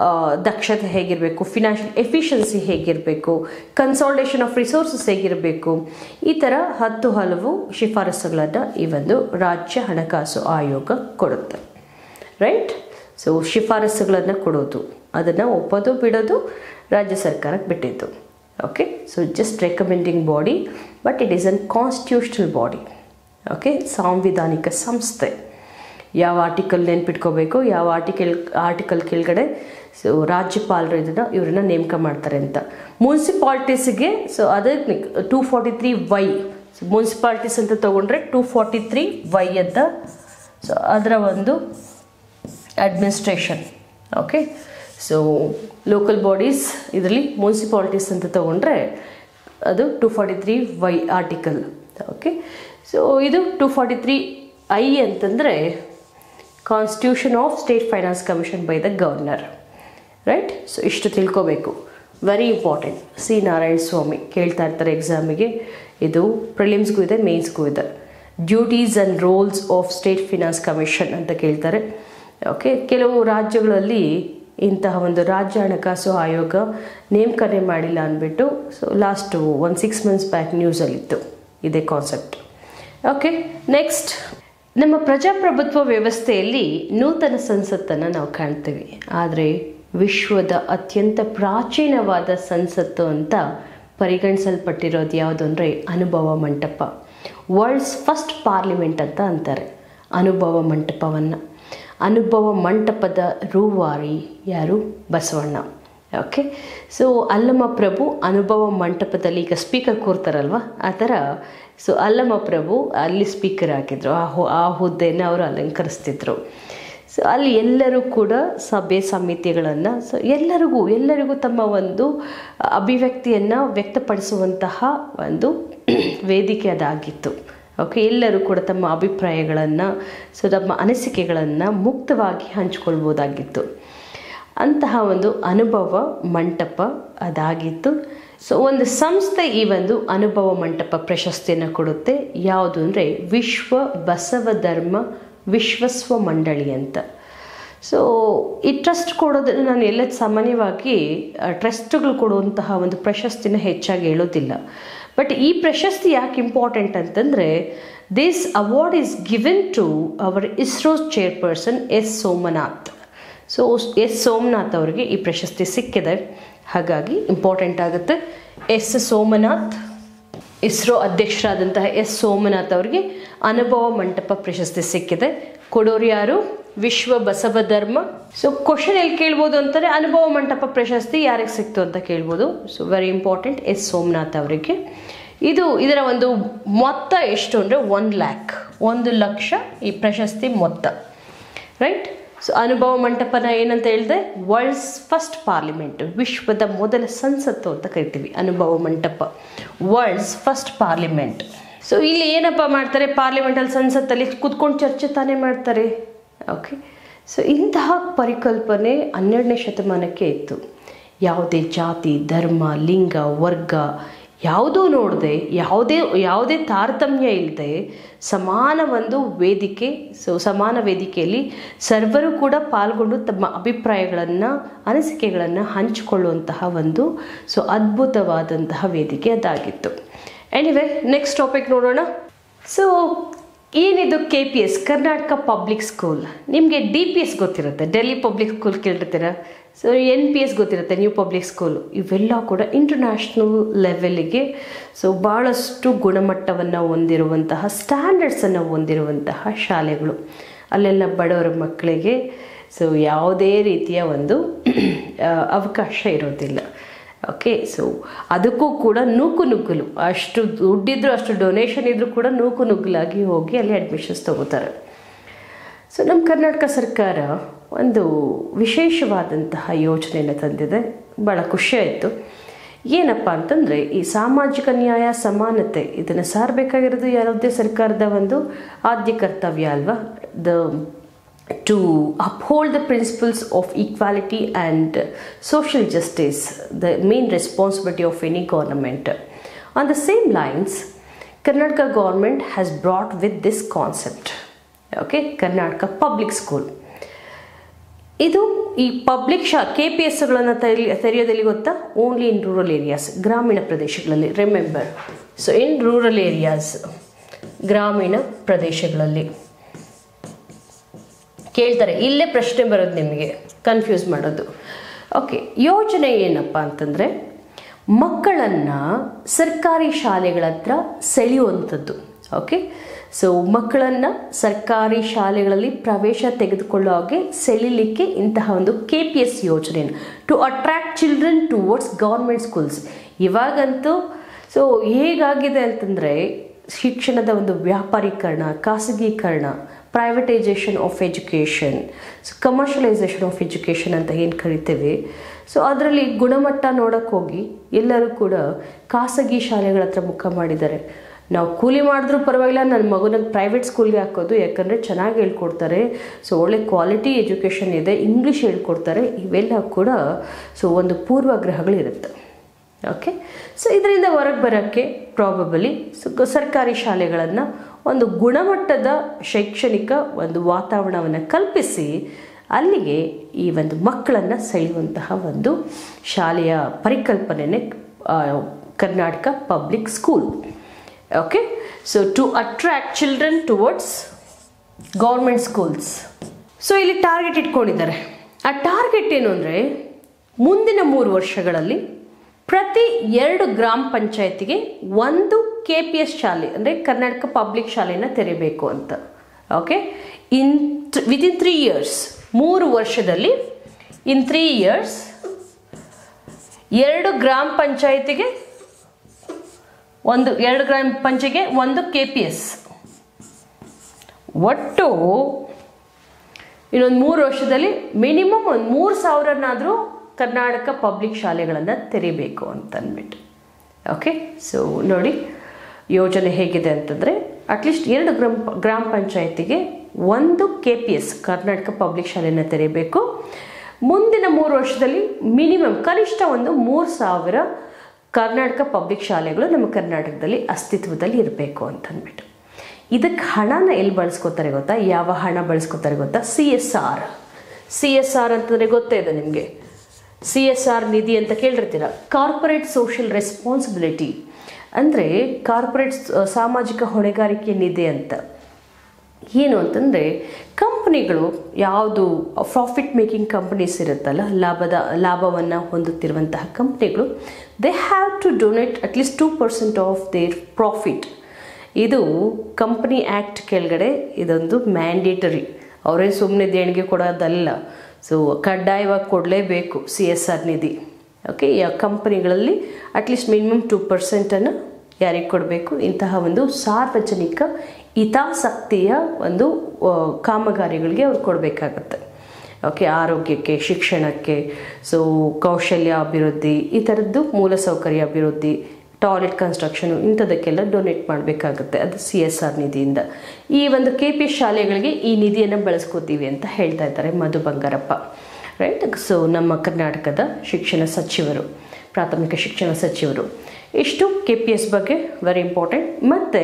ದಕ್ಷತೆ ಹೇಗಿರಬೇಕು, ಫಿನಾನ್ಷಿಯಲ್ ಎಫಿಷಿಯನ್ಸಿ ಹೇಗಿರಬೇಕು, ಕನ್ಸಾಲ್ಟೇಷನ್ ಆಫ್ ರಿಸೋರ್ಸಸ್ ಹೇಗಿರಬೇಕು, ಈ ಥರ ಹತ್ತು ಹಲವು ಶಿಫಾರಸುಗಳನ್ನು ಈ ಒಂದು ರಾಜ್ಯ ಹಣಕಾಸು ಆಯೋಗ ಕೊಡುತ್ತೆ. ರೈಟ್, ಸೊ ಶಿಫಾರಸುಗಳನ್ನು ಕೊಡೋದು, ಅದನ್ನು ಒಪ್ಪೋದು ಬಿಡೋದು ರಾಜ್ಯ ಸರ್ಕಾರಕ್ಕೆ ಬಿಟ್ಟಿದ್ದು. Okay, so just recommending body, but it is an constitutional body. Okay, ಸಾಂವಿಧಾನಿಕ ಸಂಸ್ಥೆ. ಯಾವ ಆರ್ಟಿಕಲ್ ನೆನ್ಪಿಟ್ಕೋಬೇಕು, ಯಾವ ಆರ್ಟಿಕಲ್ ಆರ್ಟಿಕಲ್ ಕೆಳಗಡೆ ಸೊ ರಾಜ್ಯಪಾಲರು ಇದನ್ನು ಇವರನ್ನು ನೇಮಕ ಮಾಡ್ತಾರೆ ಅಂತ. ಮುನ್ಸಿಪಾಲ್ಟೀಸಿಗೆ ಸೊ ಅದಕ್ಕೆ two forty three Y, so municipalities ಅಂತ ತೊಗೊಂಡ್ರೆ ಟೂ ಫಾರ್ಟಿ ತ್ರೀ ವೈ ಅಂತ, ಸೊ ಅದರ ಒಂದು administration. Okay, so local bodies ಇದರಲ್ಲಿ ಮುನ್ಸಿಪಾಲಿಟೀಸ್ ಅಂತ ತೊಗೊಂಡ್ರೆ ಅದು two forty three Y article. Okay, so ಇದು ಟೂ ಫಾರ್ಟಿ ತ್ರೀ ಐ ಅಂತಂದರೆ constitution of state finance commission by the governor. Right. So ಇಷ್ಟು ತಿಳ್ಕೋಬೇಕು, very important. C Narayana Swamy ಕೇಳ್ತಾ ಇರ್ತಾರೆ ಎಕ್ಸಾಮಿಗೆ, ಇದು ಪ್ರಿಲಿಮ್ಸ್ಗೂ ಇದೆ ಮೇನ್ಸ್ಗೂ ಇದೆ. Duties and roles of state finance commission ಅಂತ ಕೇಳ್ತಾರೆ. ಓಕೆ, ಕೆಲವು ರಾಜ್ಯಗಳಲ್ಲಿ ಇಂತಹ ಒಂದು ರಾಜ್ಯ ಹಣಕಾಸು ಆಯೋಗ ನೇಮಕನೆ ಮಾಡಿಲ್ಲ ಅಂದ್ಬಿಟ್ಟು ಸೊ ಲಾಸ್ಟು ಒಂದು ಸಿಕ್ಸ್ ಮಂತ್ಸ್ ಬ್ಯಾಕ್ ನ್ಯೂಸಲ್ಲಿತ್ತು ಇದೇ ಕಾನ್ಸೆಪ್ಟ್. ಓಕೆ, ನೆಕ್ಸ್ಟ್, ನಮ್ಮ ಪ್ರಜಾಪ್ರಭುತ್ವ ವ್ಯವಸ್ಥೆಯಲ್ಲಿ ನೂತನ ಸಂಸತ್ತನ್ನು ನಾವು ಕಾಣ್ತೀವಿ. ಆದರೆ ವಿಶ್ವದ ಅತ್ಯಂತ ಪ್ರಾಚೀನವಾದ ಸಂಸತ್ತು ಅಂತ ಪರಿಗಣಿಸಲ್ಪಟ್ಟಿರೋದು ಯಾವುದು ಅಂದರೆ ಅನುಭವ ಮಂಟಪ. ವರ್ಲ್ಡ್ಸ್ ಫಸ್ಟ್ ಪಾರ್ಲಿಮೆಂಟ್ ಅಂತ ಅಂತಾರೆ ಅನುಭವ ಮಂಟಪವನ್ನು. ಅನುಭವ ಮಂಟಪದ ರೂವಾರಿ ಯಾರು? ಬಸವಣ್ಣ. ಓಕೆ, ಸೊ ಅಲ್ಲಮ ಪ್ರಭು ಅನುಭವ ಮಂಟಪದಲ್ಲಿ ಈಗ ಸ್ಪೀಕರ್ ಕೂರ್ತಾರಲ್ವ ಆ ಥರ, ಸೊ ಅಲ್ಲಮ ಪ್ರಭು ಅಲ್ಲಿ ಸ್ಪೀಕರ್ ಆಗಿದ್ರು, ಆ ಹು ಆ ಹುದ್ದೆಯನ್ನು ಅವರು ಅಲಂಕರಿಸ್ತಿದ್ರು. ಸೊ ಅಲ್ಲಿ ಎಲ್ಲರೂ ಕೂಡ ಸಭೆ ಸಮಿತಿಗಳನ್ನು, ಸೊ ಎಲ್ಲರಿಗೂ ಎಲ್ಲರಿಗೂ ತಮ್ಮ ಒಂದು ಅಭಿವ್ಯಕ್ತಿಯನ್ನು ವ್ಯಕ್ತಪಡಿಸುವಂತಹ ಒಂದು ವೇದಿಕೆ ಅದಾಗಿತ್ತು. ಓಕೆ, ಎಲ್ಲರೂ ಕೂಡ ತಮ್ಮ ಅಭಿಪ್ರಾಯಗಳನ್ನು, ಸೊ ತಮ್ಮ ಅನಿಸಿಕೆಗಳನ್ನು ಮುಕ್ತವಾಗಿ ಹಂಚಿಕೊಳ್ಬೋದಾಗಿತ್ತು. ಅಂತಹ ಒಂದು ಅನುಭವ ಮಂಟಪ ಅದಾಗಿತ್ತು. ಸೊ ಒಂದು ಸಂಸ್ಥೆ ಈ ಒಂದು ಅನುಭವ ಮಂಟಪ ಪ್ರಶಸ್ತಿಯನ್ನು ಕೊಡುತ್ತೆ. ಯಾವುದು ಅಂದರೆ ವಿಶ್ವ ಬಸವ ಧರ್ಮ ವಿಶ್ವಸ್ವ ಮಂಡಳಿ ಅಂತ. ಸೊ ಈ ಟ್ರಸ್ಟ್ ಕೊಡೋದನ್ನು ನಾನು ಎಲ್ಲ ಸಾಮಾನ್ಯವಾಗಿ ಟ್ರಸ್ಟ್ಗಳು ಕೊಡುವಂತಹ ಒಂದು ಪ್ರಶಸ್ತಿನ ಹೆಚ್ಚಾಗಿ ಹೇಳೋದಿಲ್ಲ. ಬಟ್ ಈ ಪ್ರಶಸ್ತಿ ಯಾಕೆ ಇಂಪಾರ್ಟೆಂಟ್ ಅಂತಂದರೆ, this award is given to our ISRO chairperson S Somnath. So S Somnath ಅವರಿಗೆ ಈ ಪ್ರಶಸ್ತಿ ಸಿಕ್ಕಿದೆ, ಹಾಗಾಗಿ ಇಂಪಾರ್ಟೆಂಟ್ ಆಗುತ್ತೆ. ಎಸ್ ಸೋಮನಾಥ್, ಇಸ್ರೋ ಅಧ್ಯಕ್ಷರಾದಂತಹ ಎಸ್ ಸೋಮನಾಥ್ ಅವರಿಗೆ ಅನುಭವ ಮಂಟಪ ಪ್ರಶಸ್ತಿ ಸಿಕ್ಕಿದೆ. ಕೊಡೋರು ಯಾರು? ವಿಶ್ವ ಬಸವ ಧರ್ಮ. ಸೊ ಕ್ವಶನ್ ಎಲ್ಲಿ ಕೇಳ್ಬೋದು ಅಂತಾರೆ, ಅನುಭವ ಮಂಟಪ ಪ್ರಶಸ್ತಿ ಯಾರಿಗೆ ಸಿಕ್ತು ಅಂತ ಕೇಳ್ಬೋದು. So very important, S Somnath ಅವರಿಗೆ. ಇದು ಇದರ ಒಂದು ಮೊತ್ತ ಎಷ್ಟು ಅಂದರೆ ಒನ್ ಲ್ಯಾಕ್ ಒಂದು ಲಕ್ಷ ಈ ಪ್ರಶಸ್ತಿ ಮೊತ್ತ, ರೈಟ್. ಸೊ ಅನುಭವ ಮಂಟಪನ ಏನಂತ ಹೇಳಿದೆ? ವರ್ಲ್ಡ್ಸ್ ಫಸ್ಟ್ ಪಾರ್ಲಿಮೆಂಟ್, ವಿಶ್ವದ ಮೊದಲ ಸಂಸತ್ತು ಅಂತ ಕರಿತೀವಿ ಅನುಭವ ಮಂಟಪ, ವರ್ಲ್ಡ್ಸ್ ಫಸ್ಟ್ ಪಾರ್ಲಿಮೆಂಟ್. ಸೊ ಇಲ್ಲಿ ಏನಪ್ಪ ಮಾಡ್ತಾರೆ, ಪಾರ್ಲಿಮೆಂಟಲ್ಲಿ ಸಂಸತ್ತಲ್ಲಿ ಕೂತ್ಕೊಂಡು ಚರ್ಚೆ ತಾನೇ ಮಾಡ್ತಾರೆ. ಓಕೆ, ಸೊ ಇಂತಹ ಪರಿಕಲ್ಪನೆ ಹನ್ನೆರಡನೇ ಶತಮಾನಕ್ಕೆ ಇತ್ತು. ಯಾವುದೇ ಜಾತಿ, ಧರ್ಮ, ಲಿಂಗ, ವರ್ಗ ಯಾವುದೂ ನೋಡದೆ, ಯಾವುದೇ ಯಾವುದೇ ತಾರತಮ್ಯ ಇಲ್ಲದೆ ಸಮಾನ ಒಂದು ವೇದಿಕೆ, ಸೊ ಸಮಾನ ವೇದಿಕೆಯಲ್ಲಿ ಸರ್ವರು ಕೂಡ ಪಾಲ್ಗೊಂಡು ತಮ್ಮ ಅಭಿಪ್ರಾಯಗಳನ್ನು ಅನಿಸಿಕೆಗಳನ್ನು ಹಂಚಿಕೊಳ್ಳುವಂತಹ ಒಂದು ಸೊ ಅದ್ಭುತವಾದಂತಹ ವೇದಿಕೆ ಅದಾಗಿತ್ತು. ಎನಿವೆ, ನೆಕ್ಸ್ಟ್ ಟಾಪಿಕ್ ನೋಡೋಣ. ಸೊ ಏನಿದು K P S, Karnataka public school. ನಿಮಗೆ ಡಿ ಪಿ ಎಸ್ ಗೊತ್ತಿರುತ್ತೆ, ಡೆಲ್ಲಿ ಪಬ್ಲಿಕ್ ಸ್ಕೂಲ್ ಕೇಳಿರ್ತೀರ. ಸೊ ಎನ್ ಪಿ ಎಸ್ ಗೊತ್ತಿರುತ್ತೆ, ನ್ಯೂ ಪಬ್ಲಿಕ್ ಸ್ಕೂಲು. ಇವೆಲ್ಲ ಕೂಡ ಇಂಟರ್ನ್ಯಾಷನಲ್ ಲೆವೆಲಿಗೆ ಸೊ ಭಾಳಷ್ಟು ಗುಣಮಟ್ಟವನ್ನು ಹೊಂದಿರುವಂತಹ, ಸ್ಟ್ಯಾಂಡರ್ಡ್ಸನ್ನು ಹೊಂದಿರುವಂತಹ ಶಾಲೆಗಳು. ಅಲ್ಲೆಲ್ಲ ಬಡವರ ಮಕ್ಕಳಿಗೆ ಸೊ ಯಾವುದೇ ರೀತಿಯ ಒಂದು ಅವಕಾಶ ಇರೋದಿಲ್ಲ. ಓಕೆ, ಸೊ ಅದಕ್ಕೂ ಕೂಡ ನೂಕು ನುಗ್ಗಲು, ಅಷ್ಟು ದುಡ್ಡಿದ್ರು ಅಷ್ಟು ಡೊನೇಷನ್ ಇದ್ದರೂ ಕೂಡ ನೂಕು ನುಗ್ಗಲಾಗಿ ಹೋಗಿ ಅಲ್ಲಿ ಅಡ್ಮಿಷನ್ಸ್ ತಗೋತಾರೆ. ಸೊ ನಮ್ಮ ಕರ್ನಾಟಕ ಸರ್ಕಾರ ಒಂದು ವಿಶೇಷವಾದಂತಹ ಯೋಜನೆಯನ್ನು ತಂದಿದೆ, ಭಾಳ ಖುಷಿಯಾಯಿತು. ಏನಪ್ಪ ಅಂತಂದರೆ, ಈ ಸಾಮಾಜಿಕ ನ್ಯಾಯ ಸಮಾನತೆ ಇದನ್ನು ಸಾರಬೇಕಾಗಿರೋದು ಯಾವುದೇ ಸರ್ಕಾರದ ಒಂದು ಆದ್ಯ ಕರ್ತವ್ಯ ಅಲ್ವಾ. The to uphold the principles of equality and social justice, the main responsibility of any government. On the same lines, Karnataka Government has brought with this concept. Okay, Karnataka Public School. ಇದು ಈ public ಶಾ K P ಎಸ್ಗಳನ್ನು ತೆರಿ ತೆರೆಯೋದಲ್ಲಿ ಗೊತ್ತಾ, only in rural areas, ಗ್ರಾಮೀಣ ಪ್ರದೇಶಗಳಲ್ಲಿ. Remember, so in rural areas, ಗ್ರಾಮೀಣ ಪ್ರದೇಶಗಳಲ್ಲಿ ಕೇಳ್ತಾರೆ. ಇಲ್ಲೇ ಪ್ರಶ್ನೆ ಬರೋದು ನಿಮಗೆ, ಕನ್ಫ್ಯೂಸ್ ಮಾಡೋದು. ಓಕೆ, ಯೋಜನೆ ಏನಪ್ಪ ಅಂತಂದರೆ, ಮಕ್ಕಳನ್ನು ಸರ್ಕಾರಿ ಶಾಲೆಗಳ ಹತ್ರ ಸೆಳೆಯುವಂಥದ್ದು. ಓಕೆ, ಸೊ ಮಕ್ಕಳನ್ನು ಸರ್ಕಾರಿ ಶಾಲೆಗಳಲ್ಲಿ ಪ್ರವೇಶ ತೆಗೆದುಕೊಳ್ಳೋ ಹಾಗೆ ಸೆಳೀಲಿಕ್ಕೆ ಇಂತಹ ಒಂದು ಕೆ ಪಿ ಎಸ್ ಯೋಜನೆಯನ್ನು, to attract children towards government schools. ಇವಾಗಂತೂ ಸೊ ಹೇಗಾಗಿದೆ ಅಂತಂದರೆ, ಶಿಕ್ಷಣದ ಒಂದು ವ್ಯಾಪಾರೀಕರಣ, ಖಾಸಗೀಕರಣ, privatisation of education, commercialisation of education ಅಂತ ಏನು ಕರಿತೇವೆ. ಸೊ ಅದರಲ್ಲಿ ಗುಣಮಟ್ಟ ನೋಡೋಕ್ಕೆ ಹೋಗಿ ಎಲ್ಲರೂ ಕೂಡ ಖಾಸಗಿ ಶಾಲೆಗಳ ಹತ್ರ ಮುಖ ಮಾಡಿದ್ದಾರೆ. ನಾವು ಕೂಲಿ ಮಾಡಿದ್ರೂ ಪರವಾಗಿಲ್ಲ, ನನ್ನ ಮಗುನ ಪ್ರೈವೇಟ್ ಸ್ಕೂಲ್ಗೆ ಹಾಕೋದು, ಯಾಕಂದರೆ ಚೆನ್ನಾಗಿ ಹೇಳ್ಕೊಡ್ತಾರೆ, ಸೊ ಒಳ್ಳೆ ಕ್ವಾಲಿಟಿ ಎಜುಕೇಷನ್ ಇದೆ, ಇಂಗ್ಲೀಷ್ ಹೇಳ್ಕೊಡ್ತಾರೆ, ಇವೆಲ್ಲ ಕೂಡ ಸೊ ಒಂದು ಪೂರ್ವಗ್ರಹಗಳಿರುತ್ತೆ. ಓಕೆ, ಸೊ ಇದರಿಂದ ಹೊರಗೆ ಬರೋಕ್ಕೆ ಪ್ರಾಬಬಲಿ ಸೊ ಸರ್ಕಾರಿ ಶಾಲೆಗಳನ್ನು ಒಂದು ಗುಣಮಟ್ಟದ ಶೈಕ್ಷಣಿಕ ಒಂದು ವಾತಾವರಣವನ್ನು ಕಲ್ಪಿಸಿ ಅಲ್ಲಿಗೆ ಈ ಒಂದು ಮಕ್ಕಳನ್ನು ಸೆಳೆಯುವಂತಹ ಒಂದು ಶಾಲೆಯ ಪರಿಕಲ್ಪನೆಯೇ Karnataka public school. Okay, so to attract children towards government schools. So ಇಲ್ಲಿ ಟಾರ್ಗೆಟ್ ಇಟ್ಕೊಂಡಿದ್ದಾರೆ. ಆ ಟಾರ್ಗೆಟ್ ಏನು ಅಂದರೆ ಮುಂದಿನ ಮೂರು ವರ್ಷಗಳಲ್ಲಿ ಪ್ರತಿ ಎರಡು ಗ್ರಾಮ ಪಂಚಾಯತಿಗೆ ಒಂದು ಕೆ ಪಿ ಎಸ್ ಶಾಲೆ ಅಂದರೆ ಕರ್ನಾಟಕ ಪಬ್ಲಿಕ್ ಶಾಲೆಯನ್ನು ತೆರೆಯಬೇಕು ಅಂತ. Okay, in within three years, ಮೂರು ವರ್ಷದಲ್ಲಿ, ಇನ್ ತ್ರೀ ಇಯರ್ಸ್ ಎರಡು ಗ್ರಾಮ ಪಂಚಾಯತಿಗೆ ಒಂದು ಎರಡು ಗ್ರಾಮ ಪಂಚಾಯತಿಗೆ ಒಂದು ಕೆ ಪಿ ಎಸ್, ಒಟ್ಟು ಇನ್ನೊಂದು ಮೂರು ವರ್ಷದಲ್ಲಿ ಮಿನಿಮಮ್ ಒಂದು ಮೂರು ಸಾವಿರನಾದರೂ ಕರ್ನಾಟಕ ಪಬ್ಲಿಕ್ ಶಾಲೆಗಳನ್ನು ತೆರಿಬೇಕು ಅಂತ ಅಂದ್ಬಿಟ್ಟು. ಓಕೆ, ಸೊ ನೋಡಿ ಯೋಜನೆ ಹೇಗಿದೆ ಅಂತಂದರೆ ಅಟ್ಲೀಸ್ಟ್ ಎರಡು ಗ್ರಾಮ ಗ್ರಾಮ ಪಂಚಾಯತಿಗೆ ಒಂದು K P S Karnataka public ಶಾಲೆಯನ್ನು ತೆರೆಯಬೇಕು. ಮುಂದಿನ ಮೂರು ವರ್ಷದಲ್ಲಿ ಮಿನಿಮಮ್ ಕನಿಷ್ಠ ಒಂದು ಮೂರು ಸಾವಿರ ಕರ್ನಾಟಕ ಪಬ್ಲಿಕ್ ಶಾಲೆಗಳು ನಮ್ಮ ಕರ್ನಾಟಕದಲ್ಲಿ ಅಸ್ತಿತ್ವದಲ್ಲಿ ಇರಬೇಕು ಅಂತ ಅಂದ್ಬಿಟ್ಟು. ಇದಕ್ಕೆ ಹಣನ ಎಲ್ಲಿ ಬಳಸ್ಕೋತಾರೆ ಗೊತ್ತಾ? ಯಾವ ಹಣ ಬಳಸ್ಕೋತಾರೆ ಗೊತ್ತಾ? C S R. C S R ಅಂತಂದರೆ ಗೊತ್ತೇ ಇದೆ ನಿಮಗೆ, ಸಿ ಎಸ್ ಆರ್ ನಿಧಿ ಅಂತ ಕೇಳಿರ್ತೀರ. ಕಾರ್ಪೊರೇಟ್ ಸೋಷಿಯಲ್ ರೆಸ್ಪಾನ್ಸಿಬಿಲಿಟಿ ಅಂದರೆ ಕಾರ್ಪೊರೇಟ್ ಸಾಮಾಜಿಕ ಹೊಣೆಗಾರಿಕೆ ನಿಧಿ ಅಂತ. ಏನು ಅಂತಂದರೆ ಕಂಪ್ನಿಗಳು ಯಾವುದು ಪ್ರಾಫಿಟ್ ಮೇಕಿಂಗ್ ಕಂಪ್ನೀಸ್ ಇರುತ್ತಲ್ಲ, ಲಾಭದ ಲಾಭವನ್ನು ಹೊಂದುತ್ತಿರುವಂತಹ ಕಂಪ್ನಿಗಳು, they have to donate at least two percent of their profit. ಇದು ಕಂಪ್ನಿ ಆ್ಯಕ್ಟ್ ಕೆಳಗಡೆ ಇದೊಂದು ಮ್ಯಾಂಡೇಟರಿ, ಅವರೇ ಸುಮ್ಮನೆ ದೇಣಿಗೆ ಕೊಡೋದಲ್ಲ, ಸೊ ಕಡ್ಡಾಯವಾಗಿ ಕೊಡಲೇಬೇಕು ಸಿ ಎಸ್ ಆರ್ ನಿಧಿ. ಓಕೆ, ಈ ಕಂಪನಿಗಳಲ್ಲಿ ಅಟ್ಲೀಸ್ಟ್ ಮಿನಿಮಮ್ ಟೂ ಪರ್ಸೆಂಟನ್ನು ಯಾರಿಗೆ ಕೊಡಬೇಕು? ಇಂತಹ ಒಂದು ಸಾರ್ವಜನಿಕ ಹಿತಾಸಕ್ತಿಯ ಒಂದು ಕಾಮಗಾರಿಗಳಿಗೆ ಅವ್ರು ಕೊಡಬೇಕಾಗತ್ತೆ. ಓಕೆ, ಆರೋಗ್ಯಕ್ಕೆ, ಶಿಕ್ಷಣಕ್ಕೆ, ಸೊ ಕೌಶಲ್ಯ ಅಭಿವೃದ್ಧಿ, ಈ ಥರದ್ದು ಮೂಲಸೌಕರ್ಯ ಅಭಿವೃದ್ಧಿ, ಟಾಯ್ಲೆಟ್ ಕನ್ಸ್ಟ್ರಕ್ಷನು, ಇಂಥದಕ್ಕೆಲ್ಲ ಡೊನೇಟ್ ಮಾಡಬೇಕಾಗುತ್ತೆ. ಅದು ಸಿ ಎಸ್ ಆರ್ ನಿಧಿಯಿಂದ. ಈ ಒಂದು ಕೆ ಪಿ ಎಸ್ ಶಾಲೆಗಳಿಗೆ ಈ ನಿಧಿಯನ್ನು ಬಳಸ್ಕೋತೀವಿ ಅಂತ ಹೇಳ್ತಾ ಇದ್ದಾರೆ ಮಧು ಬಂಗಾರಪ್ಪ, ರೈಟ್. ಸೊ ನಮ್ಮ ಕರ್ನಾಟಕದ ಶಿಕ್ಷಣ ಸಚಿವರು, ಪ್ರಾಥಮಿಕ ಶಿಕ್ಷಣ ಸಚಿವರು. ಇಷ್ಟು ಕೆ ಪಿ ಎಸ್ ಬಗ್ಗೆ ವೆರಿ ಇಂಪಾರ್ಟೆಂಟ್. ಮತ್ತು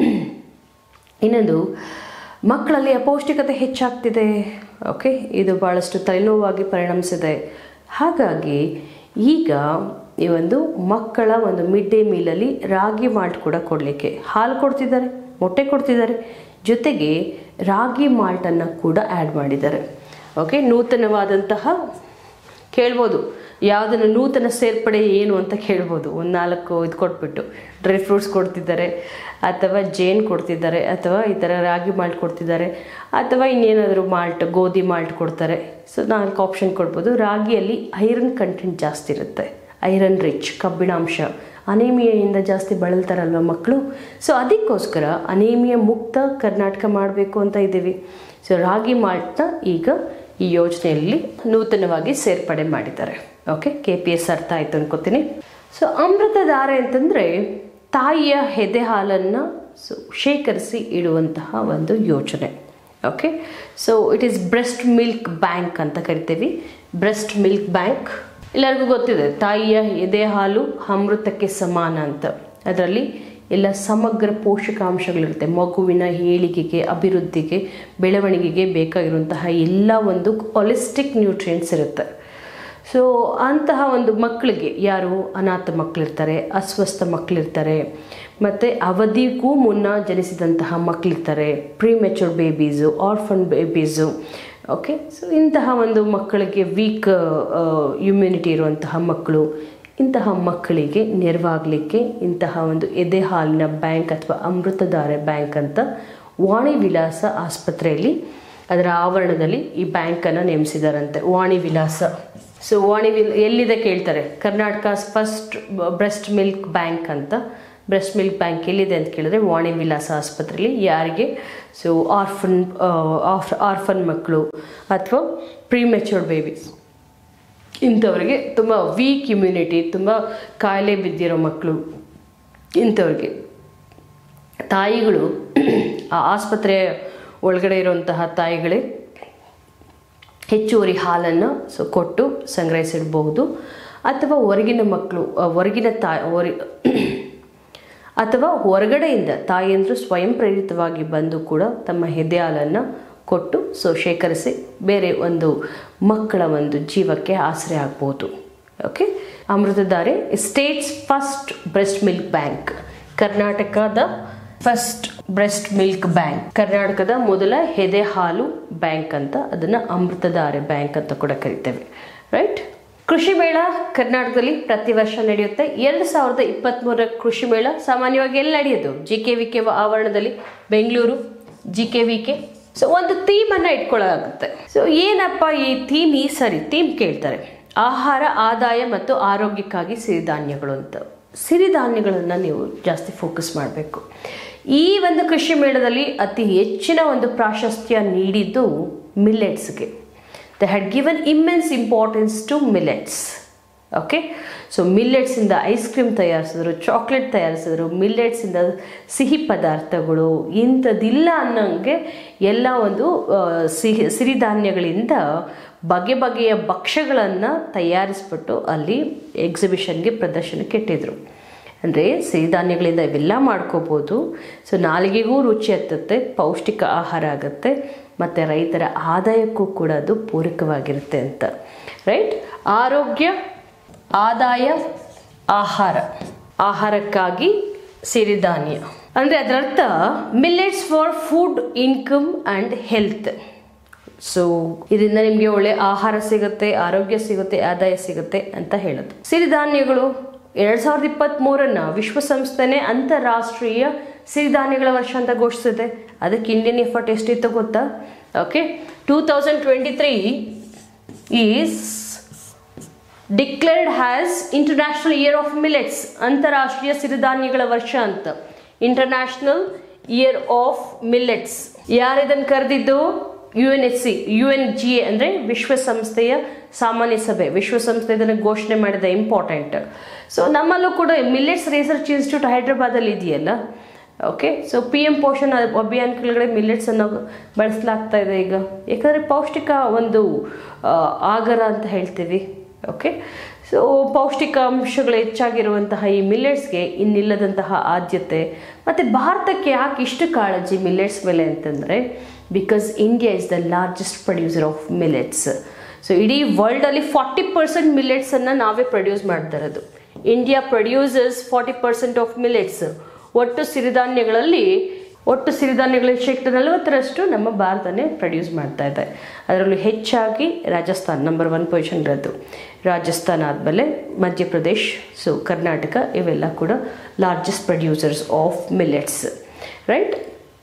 ಇನ್ನೊಂದು, ಮಕ್ಕಳಲ್ಲಿ ಅಪೌಷ್ಟಿಕತೆ ಹೆಚ್ಚಾಗ್ತಿದೆ. ಓಕೆ, ಇದು ಭಾಳಷ್ಟು ತಲೆನೋವಾಗಿ ಪರಿಣಮಿಸಿದೆ. ಹಾಗಾಗಿ ಈಗ ಈ ಒಂದು ಮಕ್ಕಳ ಒಂದು ಮಿಡ್ ಡೇ ಮೀಲಲ್ಲಿ ರಾಗಿ ಮಾಲ್ಟ್ ಕೂಡ ಕೊಡಲಿಕ್ಕೆ, ಹಾಲು ಕೊಡ್ತಿದ್ದಾರೆ, ಮೊಟ್ಟೆ ಕೊಡ್ತಿದ್ದಾರೆ, ಜೊತೆಗೆ ರಾಗಿ ಮಾಲ್ಟನ್ನು ಕೂಡ ಆ್ಯಡ್ ಮಾಡಿದ್ದಾರೆ. ಓಕೆ, ನೂತನವಾದಂತಹ ಕೇಳ್ಬೋದು, ಯಾವುದನ್ನು ನೂತನ ಸೇರ್ಪಡೆ ಏನು ಅಂತ ಕೇಳ್ಬೋದು. ಒಂದು ನಾಲ್ಕು ಇದು ಕೊಟ್ಬಿಟ್ಟು ಡ್ರೈ ಫ್ರೂಟ್ಸ್ ಕೊಡ್ತಿದ್ದಾರೆ, ಅಥವಾ ಜೇನು ಕೊಡ್ತಿದ್ದಾರೆ, ಅಥವಾ ಈ ಥರ ರಾಗಿ ಮಾಲ್ಟ್ ಕೊಡ್ತಿದ್ದಾರೆ, ಅಥವಾ ಇನ್ನೇನಾದರೂ ಮಾಲ್ಟ್, ಗೋಧಿ ಮಾಲ್ಟ್ ಕೊಡ್ತಾರೆ. ಸೊ ನಾಲ್ಕು ಆಪ್ಷನ್ ಕೊಡ್ಬೋದು. ರಾಗಿಯಲ್ಲಿ ಐರನ್ ಕಂಟೆಂಟ್ ಜಾಸ್ತಿ ಇರುತ್ತೆ, ಐರನ್ ರಿಚ್, ಕಬ್ಬಿಣಾಂಶ. ಅನೇಮಿಯಾಯಿಂದ ಜಾಸ್ತಿ ಬಳಲ್ತಾರಲ್ವ ಮಕ್ಕಳು, ಸೊ ಅದಕ್ಕೋಸ್ಕರ ಅನೇಮಿಯಾ ಮುಕ್ತ ಕರ್ನಾಟಕ ಮಾಡಬೇಕು ಅಂತ ಇದ್ದೀವಿ. ಸೊ ರಾಗಿ ಮಾಲ್ಟ್ನ ಈಗ ಈ ಯೋಜನೆಯಲ್ಲಿ ನೂತನವಾಗಿ ಸೇರ್ಪಡೆ ಮಾಡಿದ್ದಾರೆ. ಓಕೆ, ಕೆ ಪಿ ಎಸ್ ಅರ್ಥ ಆಯಿತು ಅನ್ಕೋತೀನಿ. ಸೊ ಅಮೃತ ಧಾರೆ ಅಂತಂದರೆ ತಾಯಿಯ ಎದೆ ಹಾಲನ್ನು ಸೊ ಶೇಖರಿಸಿ ಇಡುವಂತಹ ಒಂದು ಯೋಜನೆ. Okay, so it is breast milk bank ಅಂತ ಕರಿತೀವಿ. ಬ್ರೆಸ್ಟ್ ಮಿಲ್ಕ್ ಬ್ಯಾಂಕ್ ಎಲ್ಲರಿಗೂ ಗೊತ್ತಿದೆ, ತಾಯಿಯ ಎದೆ ಹಾಲು ಅಮೃತಕ್ಕೆ ಸಮಾನ ಅಂತ. ಅದರಲ್ಲಿ ಎಲ್ಲ ಸಮಗ್ರ ಪೋಷಕಾಂಶಗಳಿರುತ್ತೆ. ಮಗುವಿನ ಏಳಿಗೆಗೆ, ಅಭಿವೃದ್ಧಿಗೆ, ಬೆಳವಣಿಗೆಗೆ ಬೇಕಾಗಿರುವಂತಹ ಎಲ್ಲ ಒಂದು ಹಾಲಿಸ್ಟಿಕ್ ನ್ಯೂಟ್ರಿಯೆಂಟ್ಸ್ ಇರುತ್ತೆ. ಸೊ ಅಂತಹ ಒಂದು ಮಕ್ಕಳಿಗೆ, ಯಾರು ಅನಾಥ ಮಕ್ಕಳಿರ್ತಾರೆ, ಅಸ್ವಸ್ಥ ಮಕ್ಕಳಿರ್ತಾರೆ, ಮತ್ತು ಅವಧಿಗೂ ಮುನ್ನ ಜನಿಸಿದಂತಹ ಮಕ್ಕಳಿರ್ತಾರೆ, prematured babies, orphan babies. Okay, so ಇಂತಹ ಒಂದು ಮಕ್ಕಳಿಗೆ ವೀಕ್ ಇಮ್ಯುನಿಟಿ ಇರುವಂತಹ ಮಕ್ಕಳು, ಇಂತಹ ಮಕ್ಕಳಿಗೆ ನೆರವಾಗಲಿಕ್ಕೆ ಇಂತಹ ಒಂದು ಎದೆ ಹಾಲಿನ ಬ್ಯಾಂಕ್ ಅಥವಾ ಅಮೃತಧಾರೆ ಬ್ಯಾಂಕ್ ಅಂತ ವಾಣಿ ವಿಲಾಸ ಆಸ್ಪತ್ರೆಯಲ್ಲಿ ಅದರ ಆವರಣದಲ್ಲಿ ಈ ಬ್ಯಾಂಕನ್ನು ನೇಮಿಸಿದಾರಂತೆ. ವಾಣಿ ವಿಲಾಸ. ಸೊ ವಾಣಿ ವಿಲ್ ಎಲ್ಲಿದೆ ಕೇಳ್ತಾರೆ, Karnataka first breast milk bank ಅಂತ. ಬ್ರೆಸ್ಟ್ ಮಿಲ್ಕ್ ಬ್ಯಾಂಕ್ ಎಲ್ಲಿದೆ ಅಂತ ಕೇಳಿದ್ರೆ ವಾಣಿ ವಿಲಾಸ ಆಸ್ಪತ್ರೆಯಲ್ಲಿ ಯಾರಿಗೆ ಸೊ ಆರ್ಫನ್ ಆರ್ಫನ್ ಮಕ್ಕಳು ಅಥವಾ ಪ್ರೀಮೆಚೂರ್ಡ್ ಬೇಬೀಸ್, ಇಂಥವ್ರಿಗೆ ತುಂಬ ವೀಕ್ ಇಮ್ಯುನಿಟಿ, ತುಂಬ ಕಾಯಿಲೆ ಬಿದ್ದಿರೋ ಮಕ್ಕಳು, ಇಂಥವ್ರಿಗೆ ತಾಯಿಗಳು ಆ ಆಸ್ಪತ್ರೆ ಒಳಗಡೆ ಇರುವಂತಹ ತಾಯಿಗಳೇ ಹೆಚ್ಚುವರಿ ಹಾಲನ್ನು ಸೊ ಕೊಟ್ಟು ಸಂಗ್ರಹಿಸಿಡಬಹುದು, ಅಥವಾ ಹೊರಗಿನ ಮಕ್ಕಳು ಹೊರಗಿನ ತಾಯಿ ಹೊರ ಅಥವಾ ಹೊರಗಡೆಯಿಂದ ತಾಯಿಯಂದರು ಸ್ವಯಂ ಪ್ರೇರಿತವಾಗಿ ಬಂದು ಕೂಡ ತಮ್ಮ ಎದೆ ಹಾಲನ್ನು ಕೊಟ್ಟು ಸೊ ಶೇಖರಿಸಿ ಬೇರೆ ಒಂದು ಮಕ್ಕಳ ಒಂದು ಜೀವಕ್ಕೆ ಆಸರೆ ಆಗ್ಬೋದು. Okay, Amrutadhare states first breast milk bank, ಕರ್ನಾಟಕದ ಫಸ್ಟ್ ಬ್ರೆಸ್ಟ್ ಮಿಲ್ಕ್ ಬ್ಯಾಂಕ್, ಕರ್ನಾಟಕದ ಮೊದಲ ಎದೆ ಹಾಲು ಬ್ಯಾಂಕ್ ಅಂತ ಅದನ್ನು ಅಮೃತಧಾರೆ ಬ್ಯಾಂಕ್ ಅಂತ ಕೂಡ ಕರಿತೇವೆ. ರೈಟ್. ಕೃಷಿ ಮೇಳ ಕರ್ನಾಟಕದಲ್ಲಿ ಪ್ರತಿ ವರ್ಷ ನಡೆಯುತ್ತೆ. ಎರಡು ಸಾವಿರದ ಇಪ್ಪತ್ತ್ಮೂರರ ಕೃಷಿ ಮೇಳ ಸಾಮಾನ್ಯವಾಗಿ ಎಲ್ಲಿ ನಡೆಯೋದು? ಜಿ ಕೆ ವಿ ಕೆ ಆವರಣದಲ್ಲಿ, Bengaluru G K V K. So ಒಂದು ಥೀಮನ್ನು ಇಟ್ಕೊಳ್ಳೋದಾಗುತ್ತೆ. ಸೊ ಏನಪ್ಪ ಈ ಥೀಮ್? ಈ ಸರಿ ಥೀಮ್ ಕೇಳ್ತಾರೆ, ಆಹಾರ, ಆದಾಯ ಮತ್ತು ಆರೋಗ್ಯಕ್ಕಾಗಿ ಸಿರಿಧಾನ್ಯಗಳು ಅಂತ. ಸಿರಿಧಾನ್ಯಗಳನ್ನು ನೀವು ಜಾಸ್ತಿ ಫೋಕಸ್ ಮಾಡಬೇಕು. ಈ ಒಂದು ಕೃಷಿ ಮೇಳದಲ್ಲಿ ಅತಿ ಹೆಚ್ಚಿನ ಒಂದು ಪ್ರಾಶಸ್ತ್ಯ ನೀಡಿದ್ದು ಮಿಲ್ಲೆಟ್ಸ್ಗೆ. They had given immense importance to millets. Okay, so ಮಿಲ್ಲೆಟ್ಸಿಂದ ಐಸ್ ಕ್ರೀಮ್ ತಯಾರಿಸಿದ್ರು, ಚಾಕ್ಲೇಟ್ ತಯಾರಿಸಿದ್ರು, ಮಿಲ್ಲೆಟ್ಸಿಂದ ಸಿಹಿ ಪದಾರ್ಥಗಳು, ಇಂಥದ್ದಿಲ್ಲ ಅನ್ನೋಂಗೆ ಎಲ್ಲ ಒಂದು ಸಿಹಿ ಸಿರಿಧಾನ್ಯಗಳಿಂದ ಬಗೆ ಬಗೆಯ ಭಕ್ಷ್ಯಗಳನ್ನು ತಯಾರಿಸ್ಬಿಟ್ಟು ಅಲ್ಲಿ ಎಕ್ಸಿಬಿಷನ್ಗೆ ಪ್ರದರ್ಶನಕ್ಕೆ ಇಟ್ಟಿದ್ರು. ಅಂದರೆ ಸಿರಿಧಾನ್ಯಗಳಿಂದ ಇವೆಲ್ಲ ಮಾಡ್ಕೋಬೋದು. ಸೊ ನಾಲಿಗೆಗೂ ರುಚಿ ಹತ್ತುತ್ತೆ, ಪೌಷ್ಟಿಕ ಆಹಾರ ಆಗುತ್ತೆ, ಮತ್ತು ರೈತರ ಆದಾಯಕ್ಕೂ ಕೂಡ ಅದು ಪೂರಕವಾಗಿರುತ್ತೆ ಅಂತ. ರೈಟ್. ಆರೋಗ್ಯ, ಆದಾಯ, ಆಹಾರ, ಆಹಾರಕ್ಕಾಗಿ ಸಿರಿಧಾನ್ಯ ಅಂದರೆ ಅದರರ್ಥ millets for food, income and health. So ಇದರಿಂದ ನಿಮಗೆ ಒಳ್ಳೆ ಆಹಾರ ಸಿಗುತ್ತೆ, ಆರೋಗ್ಯ ಸಿಗುತ್ತೆ, ಆದಾಯ ಸಿಗುತ್ತೆ ಅಂತ ಹೇಳೋದು. ಸಿರಿಧಾನ್ಯಗಳು ಎರಡು ಸಾವಿರದ ಇಪ್ಪತ್ತ್ಮೂರನ್ನ ವಿಶ್ವಸಂಸ್ಥೆನೇ ಅಂತಾರಾಷ್ಟ್ರೀಯ ಸಿರಿಧಾನ್ಯಗಳ ವರ್ಷ ಅಂತ ಘೋಷಿಸಿದೆ. ಅದಕ್ಕೆ ಇಂಡಿಯನ್ ಎಫರ್ಟ್ ಎಷ್ಟಿತ್ತು ಗೊತ್ತಾ? Okay, two thousand twenty three is declared has international year of millets, ಅಂತಾರಾಷ್ಟ್ರೀಯ ಸಿರಿಧಾನ್ಯಗಳ ವರ್ಷ ಅಂತ. ಇಂಟರ್ನ್ಯಾಷನಲ್ ಇಯರ್ ಆಫ್ ಮಿಲ್ಲೆಟ್ಸ್ ಯಾರಿದನ್ನು ಕರೆದಿದ್ದು? U N H C, U N G A ಅಂದರೆ ವಿಶ್ವಸಂಸ್ಥೆಯ ಸಾಮಾನ್ಯ ಸಭೆ. ವಿಶ್ವಸಂಸ್ಥೆ ಇದನ್ನು ಘೋಷಣೆ ಮಾಡಿದ, ಇಂಪಾರ್ಟೆಂಟ್. ಸೊ ನಮ್ಮಲ್ಲೂ ಕೂಡ ಮಿಲ್ಲೆಟ್ಸ್ ರಿಸರ್ಚ್ ಇನ್ಸ್ಟಿಟ್ಯೂಟ್ ಹೈದ್ರಾಬಾದಲ್ಲಿ ಇದೆಯಲ್ಲ. Okay, so P M Poshan Abhiyan ಕೆಳಗಡೆ ಮಿಲ್ಲೆಟ್ಸನ್ನು ಬಳಸಲಾಗ್ತಾ ಇದೆ ಈಗ, ಯಾಕಂದರೆ ಪೌಷ್ಟಿಕ ಒಂದು ಆಗರ ಅಂತ ಹೇಳ್ತೀವಿ. ಓಕೆ, ಸೊ ಪೌಷ್ಟಿಕಾಂಶಗಳು ಹೆಚ್ಚಾಗಿರುವಂತಹ ಈ ಮಿಲ್ಲೆಟ್ಸ್ಗೆ ಇನ್ನಿಲ್ಲದಂತಹ ಆದ್ಯತೆ. ಮತ್ತು ಭಾರತಕ್ಕೆ ಯಾಕೆ ಇಷ್ಟು ಕಾಳಜಿ ಮಿಲ್ಲೆಟ್ಸ್ ಮೇಲೆ ಅಂತಂದರೆ, because India is the largest producer of millets. So ಇಡೀ ವರ್ಲ್ಡಲ್ಲಿ ಫಾರ್ಟಿ ಪರ್ಸೆಂಟ್ ಮಿಲ್ಲೆಟ್ಸನ್ನು ನಾವೇ ಪ್ರೊಡ್ಯೂಸ್ ಮಾಡ್ತಾ ಇರೋದು. India producers forty percent of millets. ಒಟ್ಟು ಸಿರಿಧಾನ್ಯಗಳಲ್ಲಿ ಒಟ್ಟು ಸಿರಿಧಾನ್ಯಗಳ ಶೇಕಡ ನಲವತ್ತರಷ್ಟು ನಮ್ಮ ಭಾರತನೇ ಪ್ರೊಡ್ಯೂಸ್ ಮಾಡ್ತಾ ಇದೆ. ಅದರಲ್ಲೂ ಹೆಚ್ಚಾಗಿ ರಾಜಸ್ಥಾನ್ ನಂಬರ್ ಒನ್ ಪೊಸಿಷನ್ ಇರೋದು. ರಾಜಸ್ಥಾನ್ ಆದಮೇಲೆ ಮಧ್ಯಪ್ರದೇಶ್, ಸೊ ಕರ್ನಾಟಕ, ಇವೆಲ್ಲ ಕೂಡ largest producers of millets. Right.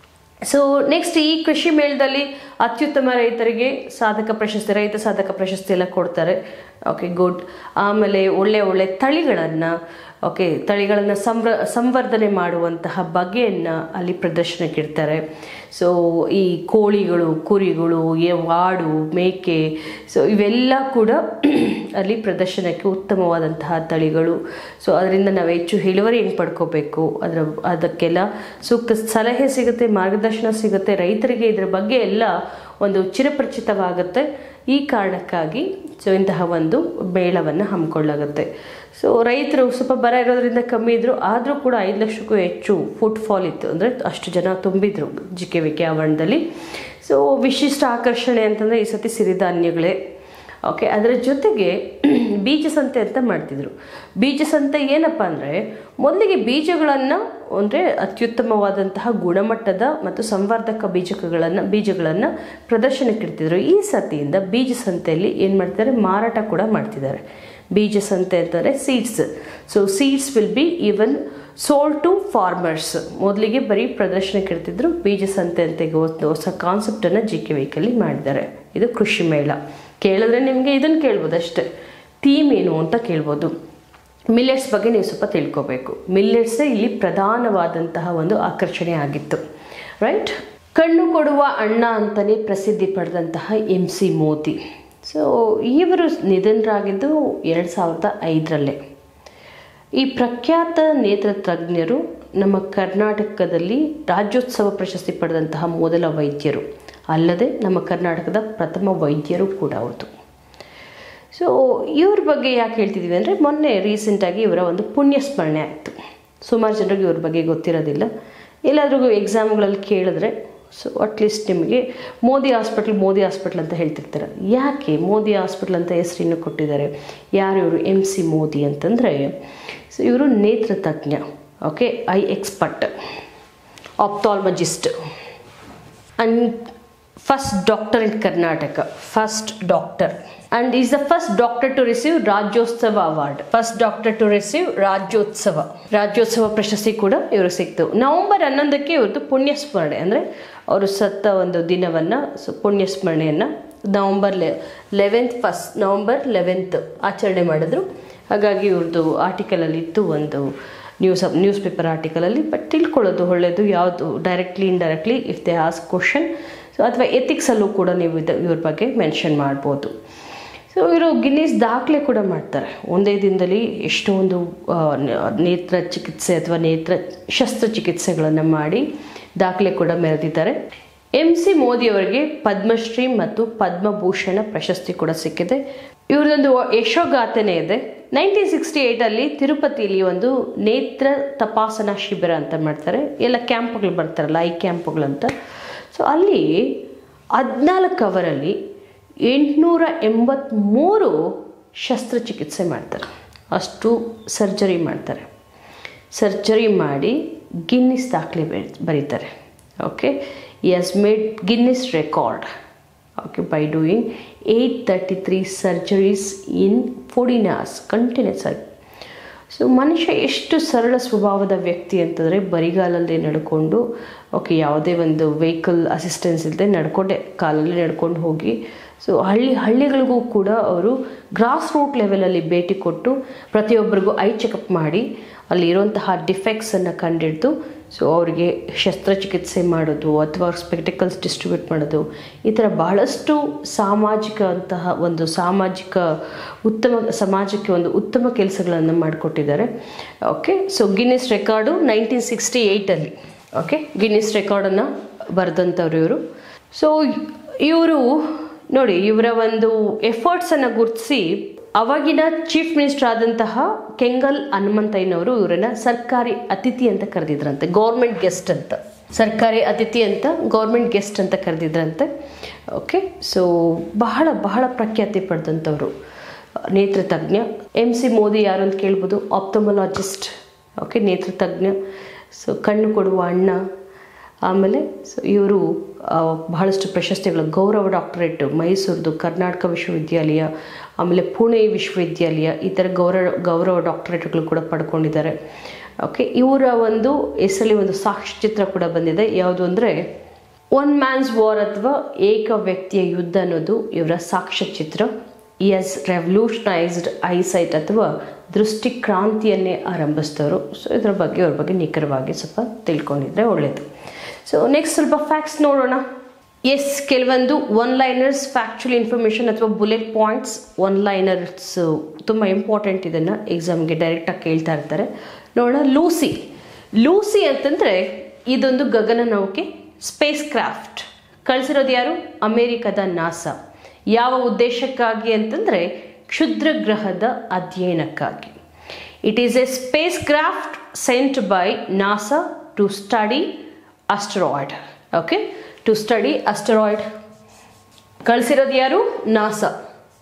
So next, ಈ ಕೃಷಿ ಮೇಳದಲ್ಲಿ ಅತ್ಯುತ್ತಮ ರೈತರಿಗೆ ಸಾಧಕ ಪ್ರಶಸ್ತಿ, ರೈತ ಸಾಧಕ ಪ್ರಶಸ್ತಿ ಎಲ್ಲ ಕೊಡ್ತಾರೆ. Okay, good. ಆಮೇಲೆ ಒಳ್ಳೆ ಒಳ್ಳೆ ತಳಿಗಳನ್ನು ಓಕೆ ತಳಿಗಳನ್ನು ಸಂವ್ರ ಸಂವರ್ಧನೆ ಮಾಡುವಂತಹ ಬಗೆಯನ್ನು ಅಲ್ಲಿ ಪ್ರದರ್ಶನಕ್ಕೆ ಇಡ್ತಾರೆ. ಸೊ ಈ ಕೋಳಿಗಳು, ಕುರಿಗಳು, ಆಡು, ಮೇಕೆ, ಸೊ ಇವೆಲ್ಲ ಕೂಡ ಅಲ್ಲಿ ಪ್ರದರ್ಶನಕ್ಕೆ ಉತ್ತಮವಾದಂತಹ ತಳಿಗಳು. ಸೊ ಅದರಿಂದ ನಾವು ಹೆಚ್ಚು ಇಳುವರಿ ಹೆಂಗೆ ಪಡ್ಕೋಬೇಕು, ಅದರ ಅದಕ್ಕೆಲ್ಲ ಸೂಕ್ತ ಸಲಹೆ ಸಿಗುತ್ತೆ, ಮಾರ್ಗದರ್ಶನ ಸಿಗುತ್ತೆ. ರೈತರಿಗೆ ಇದರ ಬಗ್ಗೆ ಎಲ್ಲ ಒಂದು ಚಿರಪರಿಚಿತವಾಗುತ್ತೆ. ಈ ಕಾರಣಕ್ಕಾಗಿ ಸೊ ಇಂತಹ ಒಂದು ಮೇಳವನ್ನು ಹಮ್ಮಿಕೊಳ್ಳಾಗುತ್ತೆ. ಸೊ ರೈತರು ಸ್ವಲ್ಪ ಬರ ಇರೋದ್ರಿಂದ ಕಮ್ಮಿ ಇದ್ದರು, ಆದರೂ ಕೂಡ ಐದು ಲಕ್ಷಕ್ಕೂ ಹೆಚ್ಚು ಫುಟ್ ಫಾಲ್ ಇತ್ತು, ಅಂದರೆ ಅಷ್ಟು ಜನ ತುಂಬಿದ್ರು ಜಿ ಕೆ ವಿ ಕೆ ಆವರಣದಲ್ಲಿ. ಸೊ ವಿಶಿಷ್ಟ ಆಕರ್ಷಣೆ ಅಂತಂದರೆ ಈ ಸತಿ ಸಿರಿಧಾನ್ಯಗಳೇ. ಓಕೆ, ಅದರ ಜೊತೆಗೆ ಬೀಜ ಸಂತೆ ಅಂತ ಮಾಡ್ತಿದ್ರು. ಬೀಜ ಸಂತೆ ಏನಪ್ಪ ಅಂದರೆ, ಮೊದಲಿಗೆ ಬೀಜಗಳನ್ನು ಅಂದರೆ ಅತ್ಯುತ್ತಮವಾದಂತಹ ಗುಣಮಟ್ಟದ ಮತ್ತು ಸಂವರ್ಧಕ ಬೀಜಕಗಳನ್ನು ಬೀಜಗಳನ್ನು ಪ್ರದರ್ಶನಕ್ಕೆ ಇಡ್ತಿದ್ರು. ಈ ಸತಿಯಿಂದ ಬೀಜ ಸಂತೆಯಲ್ಲಿ ಏನು ಮಾಡ್ತಿದ್ದಾರೆ, ಮಾರಾಟ ಕೂಡ ಮಾಡ್ತಿದ್ದಾರೆ. ಬೀಜ ಸಂತೆ ಅಂತಂದರೆ seeds. So seeds will be even sold to farmers. ಮೊದಲಿಗೆ ಬರೀ ಪ್ರದರ್ಶನಕ್ಕೆ ಇಡ್ತಿದ್ರು, ಬೀಜ ಸಂತೆ ಅಂತ ಈಗ ಹೊಸ ಕಾನ್ಸೆಪ್ಟನ್ನು ಜಿ ಕೆ ವಿ ಕೆಲ್ಲಿ ಮಾಡಿದ್ದಾರೆ. ಇದು ಕೃಷಿ ಮೇಳ. ಕೇಳಿದ್ರೆ ನಿಮಗೆ ಇದನ್ನು ಕೇಳ್ಬೋದು ಅಷ್ಟೇ, ಥೀಮ್ ಏನು ಅಂತ ಕೇಳ್ಬೋದು. ಮಿಲ್ಲೆಟ್ಸ್ ಬಗ್ಗೆ ನೀವು ಸ್ವಲ್ಪ ತಿಳ್ಕೊಬೇಕು. ಮಿಲ್ಲೆಟ್ಸೇ ಇಲ್ಲಿ ಪ್ರಧಾನವಾದಂತಹ ಒಂದು ಆಕರ್ಷಣೆ ಆಗಿತ್ತು. ರೈಟ್. ಕಣ್ಣು ಕೊಡುವ ಅಣ್ಣ ಅಂತಲೇ ಪ್ರಸಿದ್ಧಿ ಪಡೆದಂತಹ ಎಂ ಸಿ ಮೋದಿ. ಸೊ ಇವರು ನಿಧನರಾಗಿದ್ದು ಎರಡು ಸಾವಿರದ ಐದರಲ್ಲೇ. ಈ ಪ್ರಖ್ಯಾತ ನೇತ್ರ ತಜ್ಞರು ನಮ್ಮ ಕರ್ನಾಟಕದಲ್ಲಿ ರಾಜ್ಯೋತ್ಸವ ಪ್ರಶಸ್ತಿ ಪಡೆದಂತಹ ಮೊದಲ ವೈದ್ಯರು, ಅಲ್ಲದೆ ನಮ್ಮ ಕರ್ನಾಟಕದ ಪ್ರಥಮ ವೈದ್ಯರು ಕೂಡ ಹೌದು. ಸೊ ಇವ್ರ ಬಗ್ಗೆ ಯಾಕೆ ಹೇಳ್ತಿದ್ದೀವಿ ಅಂದರೆ, ಮೊನ್ನೆ ರೀಸೆಂಟಾಗಿ ಇವರ ಒಂದು ಪುಣ್ಯ ಸ್ಮರಣೆ ಆಯಿತು. ಸುಮಾರು ಜನರಿಗೆ ಇವ್ರ ಬಗ್ಗೆ ಗೊತ್ತಿರೋದಿಲ್ಲ. ಎಲ್ಲಾದ್ರೂ ಎಕ್ಸಾಮ್ಗಳಲ್ಲಿ ಕೇಳಿದ್ರೆ ಸೊ ಅಟ್ಲೀಸ್ಟ್ ನಿಮಗೆ ಮೋದಿ ಹಾಸ್ಪಿಟ್ಲ್ ಮೋದಿ ಹಾಸ್ಪಿಟ್ಲ್ ಅಂತ ಹೇಳ್ತಿರ್ತಾರೆ. ಯಾಕೆ ಮೋದಿ ಹಾಸ್ಪಿಟ್ಲ್ ಅಂತ ಹೆಸರಿನ್ನು ಕೊಟ್ಟಿದ್ದಾರೆ? ಯಾರು ಇವರು? ಎಮ್ ಸಿ ಮೋದಿ ಅಂತಂದರೆ, ಸೊ ಇವರು ನೇತ್ರ ತಜ್ಞ, okay, eye expert, ophthalmologist and first doctor in Karnataka, first doctor and is the first doctor to receive Rajyotsava award. First doctor to receive Rajyotsava Rajyotsava ಪ್ರಶಸ್ತಿ ಕೂಡ ಇವರು ಸಿಕ್ತು. ನವೆಂಬರ್ ಹನ್ನೊಂದಕ್ಕೆ ಇವ್ರದ್ದು ಪುಣ್ಯ ಸ್ಮರಣೆ, ಅಂದರೆ ಅವರು ಸತ್ತ ಒಂದು ದಿನವನ್ನು, ಸೊ ಪುಣ್ಯ ಸ್ಮರಣೆಯನ್ನು ನವಂಬರ್ ಲೆ ಲೆವೆಂತ್ ಫಸ್ಟ್ ನವಂಬರ್ ಲೆವೆಂತ್ ಆಚರಣೆ ಮಾಡಿದ್ರು. ಹಾಗಾಗಿ ಇವ್ರದ್ದು ಆರ್ಟಿಕಲಲ್ಲಿ ಇತ್ತು, ಒಂದು ನ್ಯೂಸ್ ನ್ಯೂಸ್ ಪೇಪರ್ ಆರ್ಟಿಕಲಲ್ಲಿ. ಬಟ್ ತಿಳ್ಕೊಳ್ಳೋದು ಒಳ್ಳೆಯದು, ಯಾವುದು directly indirectly if they ask question, so ಅಥವಾ ಎಥಿಕ್ಸಲ್ಲೂ ಕೂಡ ನೀವು ಇದು ಇವ್ರ ಬಗ್ಗೆ ಮೆನ್ಷನ್ ಮಾಡ್ಬೋದು. ಸೊ ಇವರು ಗಿನ್ನಿಸ್ ದಾಖಲೆ ಕೂಡ ಮಾಡ್ತಾರೆ. ಒಂದೇ ದಿನದಲ್ಲಿ ಎಷ್ಟೊಂದು ನೇತ್ರ ಚಿಕಿತ್ಸೆ ಅಥವಾ ನೇತ್ರ ಶಸ್ತ್ರಚಿಕಿತ್ಸೆಗಳನ್ನು ಮಾಡಿ ದಾಖಲೆ ಕೂಡ ಮೆರೆದಿದ್ದಾರೆ. ಎಂ ಸಿ ಮೋದಿ ಅವರಿಗೆ ಪದ್ಮಶ್ರೀ ಮತ್ತು ಪದ್ಮಭೂಷಣ ಪ್ರಶಸ್ತಿ ಕೂಡ ಸಿಕ್ಕಿದೆ. ಇವ್ರದೊಂದು ಯಶೋಗಾಥೆನೇ ಇದೆ. ನೈನ್ಟೀನ್ ಸಿಕ್ಸ್ಟಿ ಏಯ್ಟಲ್ಲಿ ತಿರುಪತಿಯಲ್ಲಿ ಒಂದು ನೇತ್ರ ತಪಾಸಣಾ ಶಿಬಿರ ಅಂತ ಮಾಡ್ತಾರೆ. ಎಲ್ಲ ಕ್ಯಾಂಪ್ಗಳು ಬರ್ತಾರಲ್ಲ, ಐ ಕ್ಯಾಂಪ್ಗಳಂತ. ಸೊ ಅಲ್ಲಿ ಹದಿನಾಲ್ಕು ಅವರಲ್ಲಿ ಎಂಟುನೂರ ಎಂಬತ್ತ್ಮೂರು ಶಸ್ತ್ರಚಿಕಿತ್ಸೆ ಮಾಡ್ತಾರೆ. ಅಷ್ಟು ಸರ್ಜರಿ ಮಾಡ್ತಾರೆ. ಸರ್ಜರಿ ಮಾಡಿ ಗಿನ್ನಿಸ್ ದಾಖಲೆ ಬರೀತಾರೆ. Okay, he has made Guinness record, okay, by doing eight hundred thirty-three surgeries in fourteen hours continuous ಆಗಿ. ಸೊ ಮನುಷ್ಯ ಎಷ್ಟು ಸರಳ ಸ್ವಭಾವದ ವ್ಯಕ್ತಿ ಅಂತಂದರೆ, ಬರಿಗಾಲಲ್ಲಿ ನಡ್ಕೊಂಡು, ಓಕೆ, ಯಾವುದೇ ಒಂದು ವೆಹಿಕಲ್ ಅಸಿಸ್ಟೆನ್ಸ್ ಇಲ್ಲದೆ ನಡ್ಕೊಂಡೆ ಕಾಲಲ್ಲಿ ನಡ್ಕೊಂಡು ಹೋಗಿ, ಸೊ ಹಳ್ಳಿ ಹಳ್ಳಿಗಳಿಗೂ ಕೂಡ ಅವರು ಗ್ರಾಸ್ ರೂಟ್ ಲೆವೆಲಲ್ಲಿ ಭೇಟಿ ಕೊಟ್ಟು ಪ್ರತಿಯೊಬ್ಬರಿಗೂ ಐ ಚೆಕಪ್ ಮಾಡಿ ಅಲ್ಲಿರುವಂತಹ ಡಿಫೆಕ್ಟ್ಸನ್ನು ಕಂಡಿಡ್ದು ಸೊ ಅವರಿಗೆ ಶಸ್ತ್ರಚಿಕಿತ್ಸೆ ಮಾಡೋದು ಅಥವಾ ಸ್ಪೆಕ್ಟಿಕಲ್ಸ್ ಡಿಸ್ಟ್ರಿಬ್ಯೂಟ್ ಮಾಡೋದು, ಈ ಥರ ಬಹಳಷ್ಟು ಸಾಮಾಜಿಕ ಅಂತಹ ಒಂದು ಸಾಮಾಜಿಕ ಉತ್ತಮ ಸಮಾಜಕ್ಕೆ ಒಂದು ಉತ್ತಮ ಕೆಲಸಗಳನ್ನು ಮಾಡಿಕೊಟ್ಟಿದ್ದಾರೆ. Okay, so Guinness record nineteen sixty ಏಯ್ಟಲ್ಲಿ ಓಕೆ ಗಿನ್ನಿಸ್ ರೆಕಾರ್ಡನ್ನು ಬರೆದಂಥವ್ರು ಇವರು. ಸೊ ಇವರು ನೋಡಿ, ಇವರ ಒಂದು ಎಫರ್ಟ್ಸನ್ನು ಗುರುತಿಸಿ ಅವಾಗಿನ ಚೀಫ್ ಮಿನಿಸ್ಟರ್ ಆದಂತಹ ಕೆಂಗಲ್ ಹನುಮಂತಯ್ಯನವರು ಇವರನ್ನ ಸರ್ಕಾರಿ ಅತಿಥಿ ಅಂತ ಕರೆದಿದ್ರಂತೆ, ಗೌರ್ಮೆಂಟ್ ಗೆಸ್ಟ್ ಅಂತ, ಸರ್ಕಾರಿ ಅತಿಥಿ ಅಂತ ಗೌರ್ಮೆಂಟ್ ಗೆಸ್ಟ್ ಅಂತ ಕರೆದಿದ್ರಂತೆ. ಓಕೆ, ಸೊ ಬಹಳ ಬಹಳ ಪ್ರಖ್ಯಾತಿ ಪಡೆದಂಥವ್ರು ನೇತ್ರ ತಜ್ಞ. ಎಮ್ ಸಿ ಮೋದಿ ಯಾರು ಅಂತ ಕೇಳ್ಬೋದು, ಆಪ್ಥಮೊಲಾಜಿಸ್ಟ್, ಓಕೆ, ನೇತ್ರ ತಜ್ಞ, ಸೊ ಕಣ್ಣು ಕೊಡುವ ಅಣ್ಣ. ಆಮೇಲೆ ಸೊ ಇವರು ಬಹಳಷ್ಟು ಪ್ರಶಸ್ತಿಗಳು, ಗೌರವ ಡಾಕ್ಟರೇಟ್ ಮೈಸೂರದು, ಕರ್ನಾಟಕ ವಿಶ್ವವಿದ್ಯಾಲಯ, ಆಮೇಲೆ ಪುಣೆ ವಿಶ್ವವಿದ್ಯಾಲಯ, ಈ ಥರ ಗೌರವ ಗೌರವ ಡಾಕ್ಟರೇಟ್ಗಳು ಕೂಡ ಪಡ್ಕೊಂಡಿದ್ದಾರೆ. ಓಕೆ, ಇವರ ಒಂದು ಹೆಸರಲ್ಲಿ ಒಂದು ಸಾಕ್ಷ್ಯಚಿತ್ರ ಕೂಡ ಬಂದಿದೆ. ಯಾವುದು ಅಂದರೆ ಒನ್ ಮ್ಯಾನ್ಸ್ ವಾರ್ ಅಥವಾ ಏಕ ವ್ಯಕ್ತಿಯ ಯುದ್ಧ ಅನ್ನೋದು ಇವರ ಸಾಕ್ಷ್ಯಚಿತ್ರ. ಈ ಹ್ಯಾಸ್ ರೆವಲ್ಯೂಷನೈಸ್ಡ್ ಐಸೈಟ್ ಅಥವಾ ದೃಷ್ಟಿ ಕ್ರಾಂತಿಯನ್ನೇ ಆರಂಭಿಸಿದವರು. ಸೊ ಇದರ ಬಗ್ಗೆ ಅವ್ರ ಬಗ್ಗೆ ನಿಖರವಾಗಿ ಸ್ವಲ್ಪ ತಿಳ್ಕೊಂಡಿದ್ರೆ ಒಳ್ಳೆಯದು. ಸೊ ನೆಕ್ಸ್ಟ್ ಸ್ವಲ್ಪ ಫ್ಯಾಕ್ಟ್ಸ್ ನೋಡೋಣ. ಎಸ್, ಕೆಲವೊಂದು ಒನ್ ಲೈನರ್ಸ್ ಫ್ಯಾಕ್ಚುಯಲ್ ಇನ್ಫಾರ್ಮೇಷನ್ ಅಥವಾ ಬುಲೆಟ್ ಪಾಯಿಂಟ್ಸ್, ಒನ್ ಲೈನರ್ಸ್ ತುಂಬ ಇಂಪಾರ್ಟೆಂಟ್. ಇದನ್ನು ಎಕ್ಸಾಮ್ಗೆ ಡೈರೆಕ್ಟಾಗಿ ಕೇಳ್ತಾ ಇರ್ತಾರೆ. ನೋಡೋಣ. ಲೂಸಿ ಲೂಸಿ ಅಂತಂದರೆ ಇದೊಂದು ಗಗನನೌಕೆ, ಸ್ಪೇಸ್ ಕ್ರಾಫ್ಟ್. ಕಳಿಸಿರೋದು ಯಾರು? ಅಮೇರಿಕದ ನಾಸಾ. ಯಾವ ಉದ್ದೇಶಕ್ಕಾಗಿ ಅಂತಂದರೆ ಕ್ಷುದ್ರ ಗ್ರಹದ ಅಧ್ಯಯನಕ್ಕಾಗಿ. It is a space craft sent by NASA to study asteroid. Okay, to study asteroid. ಕಳಿಸಿರೋದು ಯಾರು? ನಾಸಾ.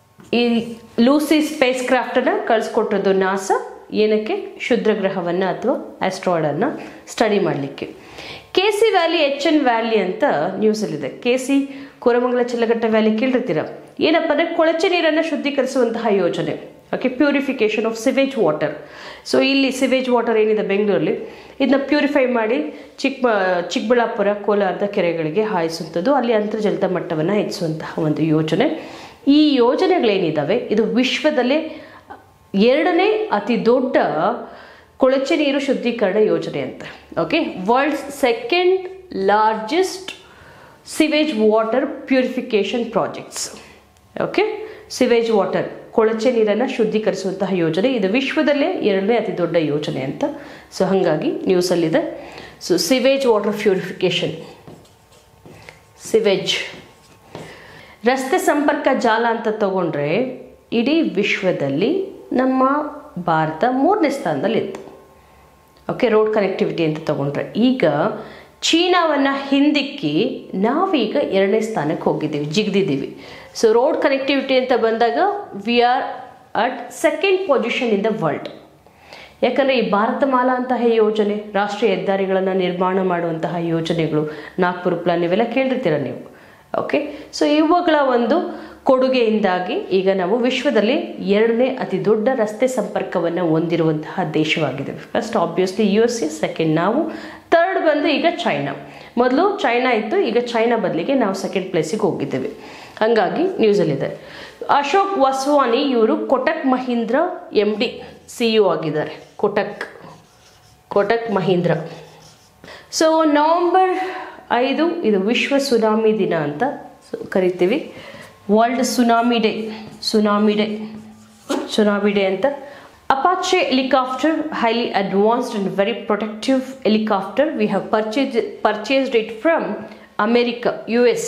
ಈ ಲೂಸಿ ಸ್ಪೇಸ್ ಕ್ರಾಫ್ಟನ್ನು ಕಳಿಸ್ಕೊಟ್ಟಿರೋದು ನಾಸಾ. ಏನಕ್ಕೆ? ಕ್ಷುದ್ರ ಗ್ರಹವನ್ನು ಅಥವಾ ಆಸ್ಟ್ರಾಯ್ಡನ್ನು ಸ್ಟಡಿ ಮಾಡಲಿಕ್ಕೆ. K C valley, H N valley ಅಂತ ನ್ಯೂಸಲ್ಲಿದೆ. K C Koramangala Chillaghatta valley ಕೇಳಿರ್ತೀರ. ಏನಪ್ಪ ಅಂದರೆ ಕೊಳಚೆ ನೀರನ್ನು ಶುದ್ಧೀಕರಿಸುವಂತಹ ಯೋಜನೆ. Okay, purification of sewage water. So ಇಲ್ಲಿ ಸಿವೇಜ್ ವಾಟರ್ ಏನಿದೆ ಬೆಂಗಳೂರಲ್ಲಿ, ಇದನ್ನ ಪ್ಯೂರಿಫೈ ಮಾಡಿ ಚಿಕ್ಕ ಚಿಕ್ಕಬಳ್ಳಾಪುರ, ಕೋಲಾರದ ಕೆರೆಗಳಿಗೆ ಹಾಯಿಸುವಂಥದ್ದು, ಅಲ್ಲಿ ಅಂತರ್ಜಲದ ಮಟ್ಟವನ್ನು ಹೆಚ್ಚಿಸುವಂತಹ ಒಂದು ಯೋಜನೆ. ಈ ಯೋಜನೆಗಳೇನಿದ್ದಾವೆ ಇದು ವಿಶ್ವದಲ್ಲೇ ಎರಡನೇ ಅತಿ ದೊಡ್ಡ ಕೊಳಚೆ ನೀರು ಶುದ್ಧೀಕರಣ ಯೋಜನೆ ಅಂತ. Okay, world's second largest sewage water purification projects. Okay, sewage water ಕೊಳಚೆ ನೀರನ್ನು ಶುದ್ಧೀಕರಿಸುವಂತಹ ಯೋಜನೆ. ಇದು ವಿಶ್ವದಲ್ಲೇ ಎರಡನೇ ಅತಿ ದೊಡ್ಡ ಯೋಜನೆ ಅಂತ. ಸೊ ಹಾಗಾಗಿ ನ್ಯೂಸಲ್ಲಿದೆ. So sewage water purification, sewage ರಸ್ತೆ ಸಂಪರ್ಕ ಜಾಲ ಅಂತ ತಗೊಂಡ್ರೆ ಇಡೀ ವಿಶ್ವದಲ್ಲಿ ನಮ್ಮ ಭಾರತ ಮೂರನೇ ಸ್ಥಾನದಲ್ಲಿತ್ತು. ಓಕೆ, ರೋಡ್ ಕನೆಕ್ಟಿವಿಟಿ ಅಂತ ತಗೊಂಡ್ರೆ ಈಗ ಚೀನಾವನ್ನು ಹಿಂದಿಕ್ಕಿ ನಾವೀಗ ಎರಡನೇ ಸ್ಥಾನಕ್ಕೆ ಹೋಗಿದ್ದೀವಿ, ಜಿಗಿದಿದ್ದೀವಿ. ಸೊ ರೋಡ್ ಕನೆಕ್ಟಿವಿಟಿ ಅಂತ ಬಂದಾಗ we are at second position in the world. ಯಾಕಂದರೆ ಈ ಭಾರತ ಮಾಲಾ ಅಂತಹ ಯೋಜನೆ, ರಾಷ್ಟ್ರೀಯ ಹೆದ್ದಾರಿಗಳನ್ನು ನಿರ್ಮಾಣ ಮಾಡುವಂತಹ ಯೋಜನೆಗಳು, ನಾಗ್ಪುರ ಪ್ಲಾನ್ ಇವೆಲ್ಲ ಕೇಳಿರ್ತೀರ ನೀವು. ಓಕೆ, ಸೊ ಇವುಗಳ ಒಂದು ಕೊಡುಗೆಯಿಂದಾಗಿ ಈಗ ನಾವು ವಿಶ್ವದಲ್ಲಿ ಎರಡನೇ ಅತಿ ದೊಡ್ಡ ರಸ್ತೆ ಸಂಪರ್ಕವನ್ನು ಹೊಂದಿರುವಂತಹ ದೇಶವಾಗಿದ್ದೇವೆ. First obviously U S A, second ನಾವು, ಥರ್ಡ್ ಬಂದು ಈಗ ಚೈನಾ. ಮೊದಲು ಚೈನಾ ಇತ್ತು, ಈಗ ಚೈನಾ ಬದಲಿಗೆ ನಾವು ಸೆಕೆಂಡ್ ಪ್ಲೇಸಿಗೆ ಹೋಗಿದ್ದೇವೆ. ಹಾಗಾಗಿ ನ್ಯೂಸಲ್ಲಿದೆ. ಅಶೋಕ್ ವಾಸ್ವಾನಿ ಇವರು Kotak Mahindra M D C U ಆಗಿದ್ದಾರೆ. ಕೊಟಕ್ ಕೊಟಕ್ ಮಹೀಂದ್ರ. ಸೊ ನವಂಬರ್ ಐದು ಇದು ವಿಶ್ವ ಸುನಾಮಿ ದಿನ ಅಂತ ಕರಿತೀವಿ. World tsunami day, tsunami day tsunami day ಅಂತ. Apache helicopter, highly advanced and very protective helicopter. We have purchased purchased it from America, U S.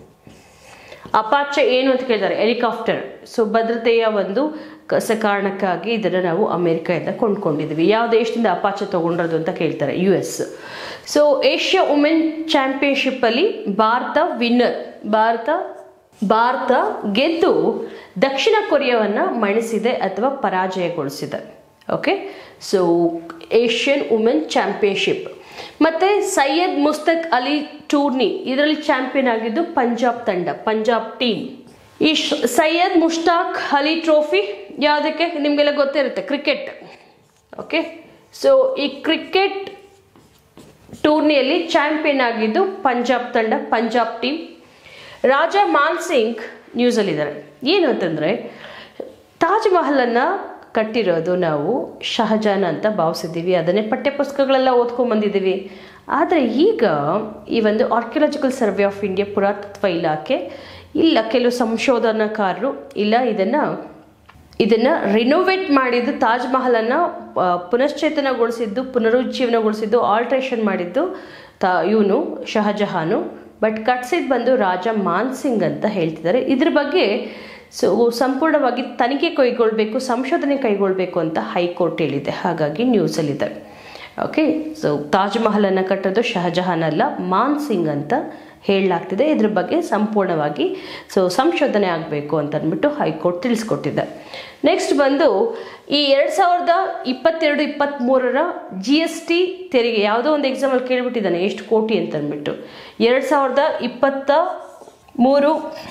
Apache ಏನು ಅಂತ ಕೇಳಿದ್ದಾರೆ, ಹೆಲಿಕಾಪ್ಟರ್. ಸೊ ಭದ್ರತೆಯ ಒಂದು ಕಸ ಕಾರಣಕ್ಕಾಗಿ ಇದನ್ನು ನಾವು ಅಮೆರಿಕದಿಂದ ಕೊಂಡ್ಕೊಂಡಿದ್ದೀವಿ. ಯಾವ ದೇಶದಿಂದ ಅಪಾಚೆ ತೊಗೊಂಡ್ರದು ಅಂತ ಕೇಳ್ತಾರೆ, U S. So Asia women ಚಾಂಪಿಯನ್ಶಿಪ್ಪಲ್ಲಿ ಭಾರತ ವಿನ್ನರ್. ಭಾರತ ಭಾರತ ಗೆದ್ದು ದಕ್ಷಿಣ ಕೊರಿಯಾವನ್ನು ಮಣಿಸಿದೆ ಅಥವಾ ಪರಾಜಯಗೊಳಿಸಿದೆ. Okay, so Asian women championship. ಮತ್ತು ಸೈಯದ್ ಮುಸ್ತಕ್ ಅಲಿ ಟೂರ್ನಿ, ಇದರಲ್ಲಿ ಚಾಂಪಿಯನ್ ಆಗಿದ್ದು ಪಂಜಾಬ್ ತಂಡ, ಪಂಜಾಬ್ ಟೀಮ್. ಈ ಸೈಯದ್ ಮುಷ್ತಾಕ್ ಅಲಿ ಟ್ರೋಫಿ ಯಾವುದಕ್ಕೆ ನಿಮಗೆಲ್ಲ ಗೊತ್ತೇ ಇರುತ್ತೆ, ಕ್ರಿಕೆಟ್. ಓಕೆ, ಸೊ ಈ ಕ್ರಿಕೆಟ್ ಟೂರ್ನಿಯಲ್ಲಿ ಚಾಂಪಿಯನ್ ಆಗಿದ್ದು ಪಂಜಾಬ್ ತಂಡ, ಪಂಜಾಬ್ ಟೀಮ್. ರಾಜ ಮಾನ್ ಸಿಂಗ್ ನ್ಯೂಸಲ್ಲಿದ್ದಾರೆ. ಏನು ಅಂತಂದರೆ ತಾಜ್ ಮಹಲನ್ನು ಕಟ್ಟಿರೋದು ನಾವು ಶಹಜಾನ್ ಅಂತ ಭಾವಿಸಿದ್ದೀವಿ, ಅದನ್ನೇ ಪಠ್ಯಪುಸ್ತಕಗಳೆಲ್ಲ ಓದ್ಕೊಂಡ್ಬಂದಿದ್ದೀವಿ. ಆದರೆ ಈಗ ಈ ಒಂದು ಆರ್ಕಿಯಾಲಜಿಕಲ್ ಸರ್ವೆ ಆಫ್ ಇಂಡಿಯಾ, ಪುರಾತತ್ವ ಇಲಾಖೆ, ಇಲ್ಲ ಕೆಲವು ಸಂಶೋಧನಾಕಾರರು ಇಲ್ಲ ಇದನ್ನು ಇದನ್ನು ರಿನೋವೇಟ್ ಮಾಡಿದ್ದು, ತಾಜ್ ಮಹಲನ್ನು ಪುನಶ್ಚೇತನಗೊಳಿಸಿದ್ದು, ಪುನರುಜ್ಜೀವನಗೊಳಿಸಿದ್ದು, ಆಲ್ಟ್ರೇಷನ್ ಮಾಡಿದ್ದು ತಾ ಇವನು ಶಹಜಹಾನು. ಬಟ್ ಕಟ್ಸಿದ್ದು ಬಂದು ರಾಜ ಮಾನ್ ಸಿಂಗ್ ಅಂತ ಹೇಳ್ತಿದ್ದಾರೆ. ಇದ್ರ ಬಗ್ಗೆ ಸೊ ಸಂಪೂರ್ಣವಾಗಿ ತನಿಖೆ ಕೈಗೊಳ್ಳಬೇಕು, ಸಂಶೋಧನೆ ಕೈಗೊಳ್ಳಬೇಕು ಅಂತ ಹೈಕೋರ್ಟ್ ಹೇಳಿದೆ. ಹಾಗಾಗಿ ನ್ಯೂಸಲ್ಲಿದೆ. ಓಕೆ, ಸೊ ತಾಜ್ ಮಹಲನ್ನು ಕಟ್ಟೋದು ಶಹಜಹಾನ್ ಅಲ್ಲ, ಮಾನ್ ಸಿಂಗ್ ಅಂತ ಹೇಳಲಾಗ್ತಿದೆ. ಇದ್ರ ಬಗ್ಗೆ ಸಂಪೂರ್ಣವಾಗಿ ಸೊ ಸಂಶೋಧನೆ ಆಗಬೇಕು ಅಂತ ಅಂದ್ಬಿಟ್ಟು ಹೈಕೋರ್ಟ್ ತಿಳಿಸ್ಕೊಟ್ಟಿದೆ. ನೆಕ್ಸ್ಟ್ ಬಂದು ಈ ಎರಡು ಸಾವಿರದ ಇಪ್ಪತ್ತೆರಡು ಇಪ್ಪತ್ತ್ಮೂರರ ಜಿ ಎಸ್ ಟಿ ತೆರಿಗೆ ಯಾವುದೋ ಒಂದು ಎಕ್ಸಾಮಲ್ಲಿ ಕೇಳಿಬಿಟ್ಟಿದ್ದಾನೆ ಎಷ್ಟು ಕೋಟಿ ಅಂತ ಅಂದ್ಬಿಟ್ಟು. ಎರಡು ಸಾವಿರದ ಇಪ್ಪತ್ತ ಮೂರು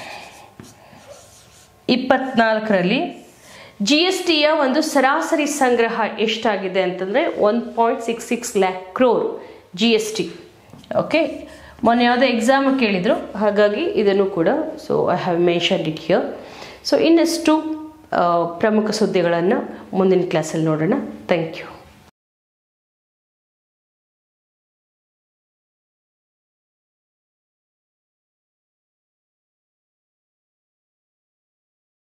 ಇಪ್ಪತ್ತ್ನಾಲ್ಕರಲ್ಲಿ ಜಿ ಎಸ್ ಟಿಯ ಒಂದು ಸರಾಸರಿ ಸಂಗ್ರಹ ಎಷ್ಟಾಗಿದೆ ಅಂತಂದರೆ one point six six lakh crore G S T. Okay, ಮೊನ್ನೆ ಯಾವುದೋ ಎಕ್ಸಾಮ್ ಕೇಳಿದರು, ಹಾಗಾಗಿ ಇದನ್ನು ಕೂಡ so I have mentioned it here. So ಇನ್ನಷ್ಟು ಪ್ರಮುಖ ಸುದ್ದಿಗಳನ್ನು ಮುಂದಿನ ಕ್ಲಾಸಲ್ಲಿ ನೋಡೋಣ. Thank you.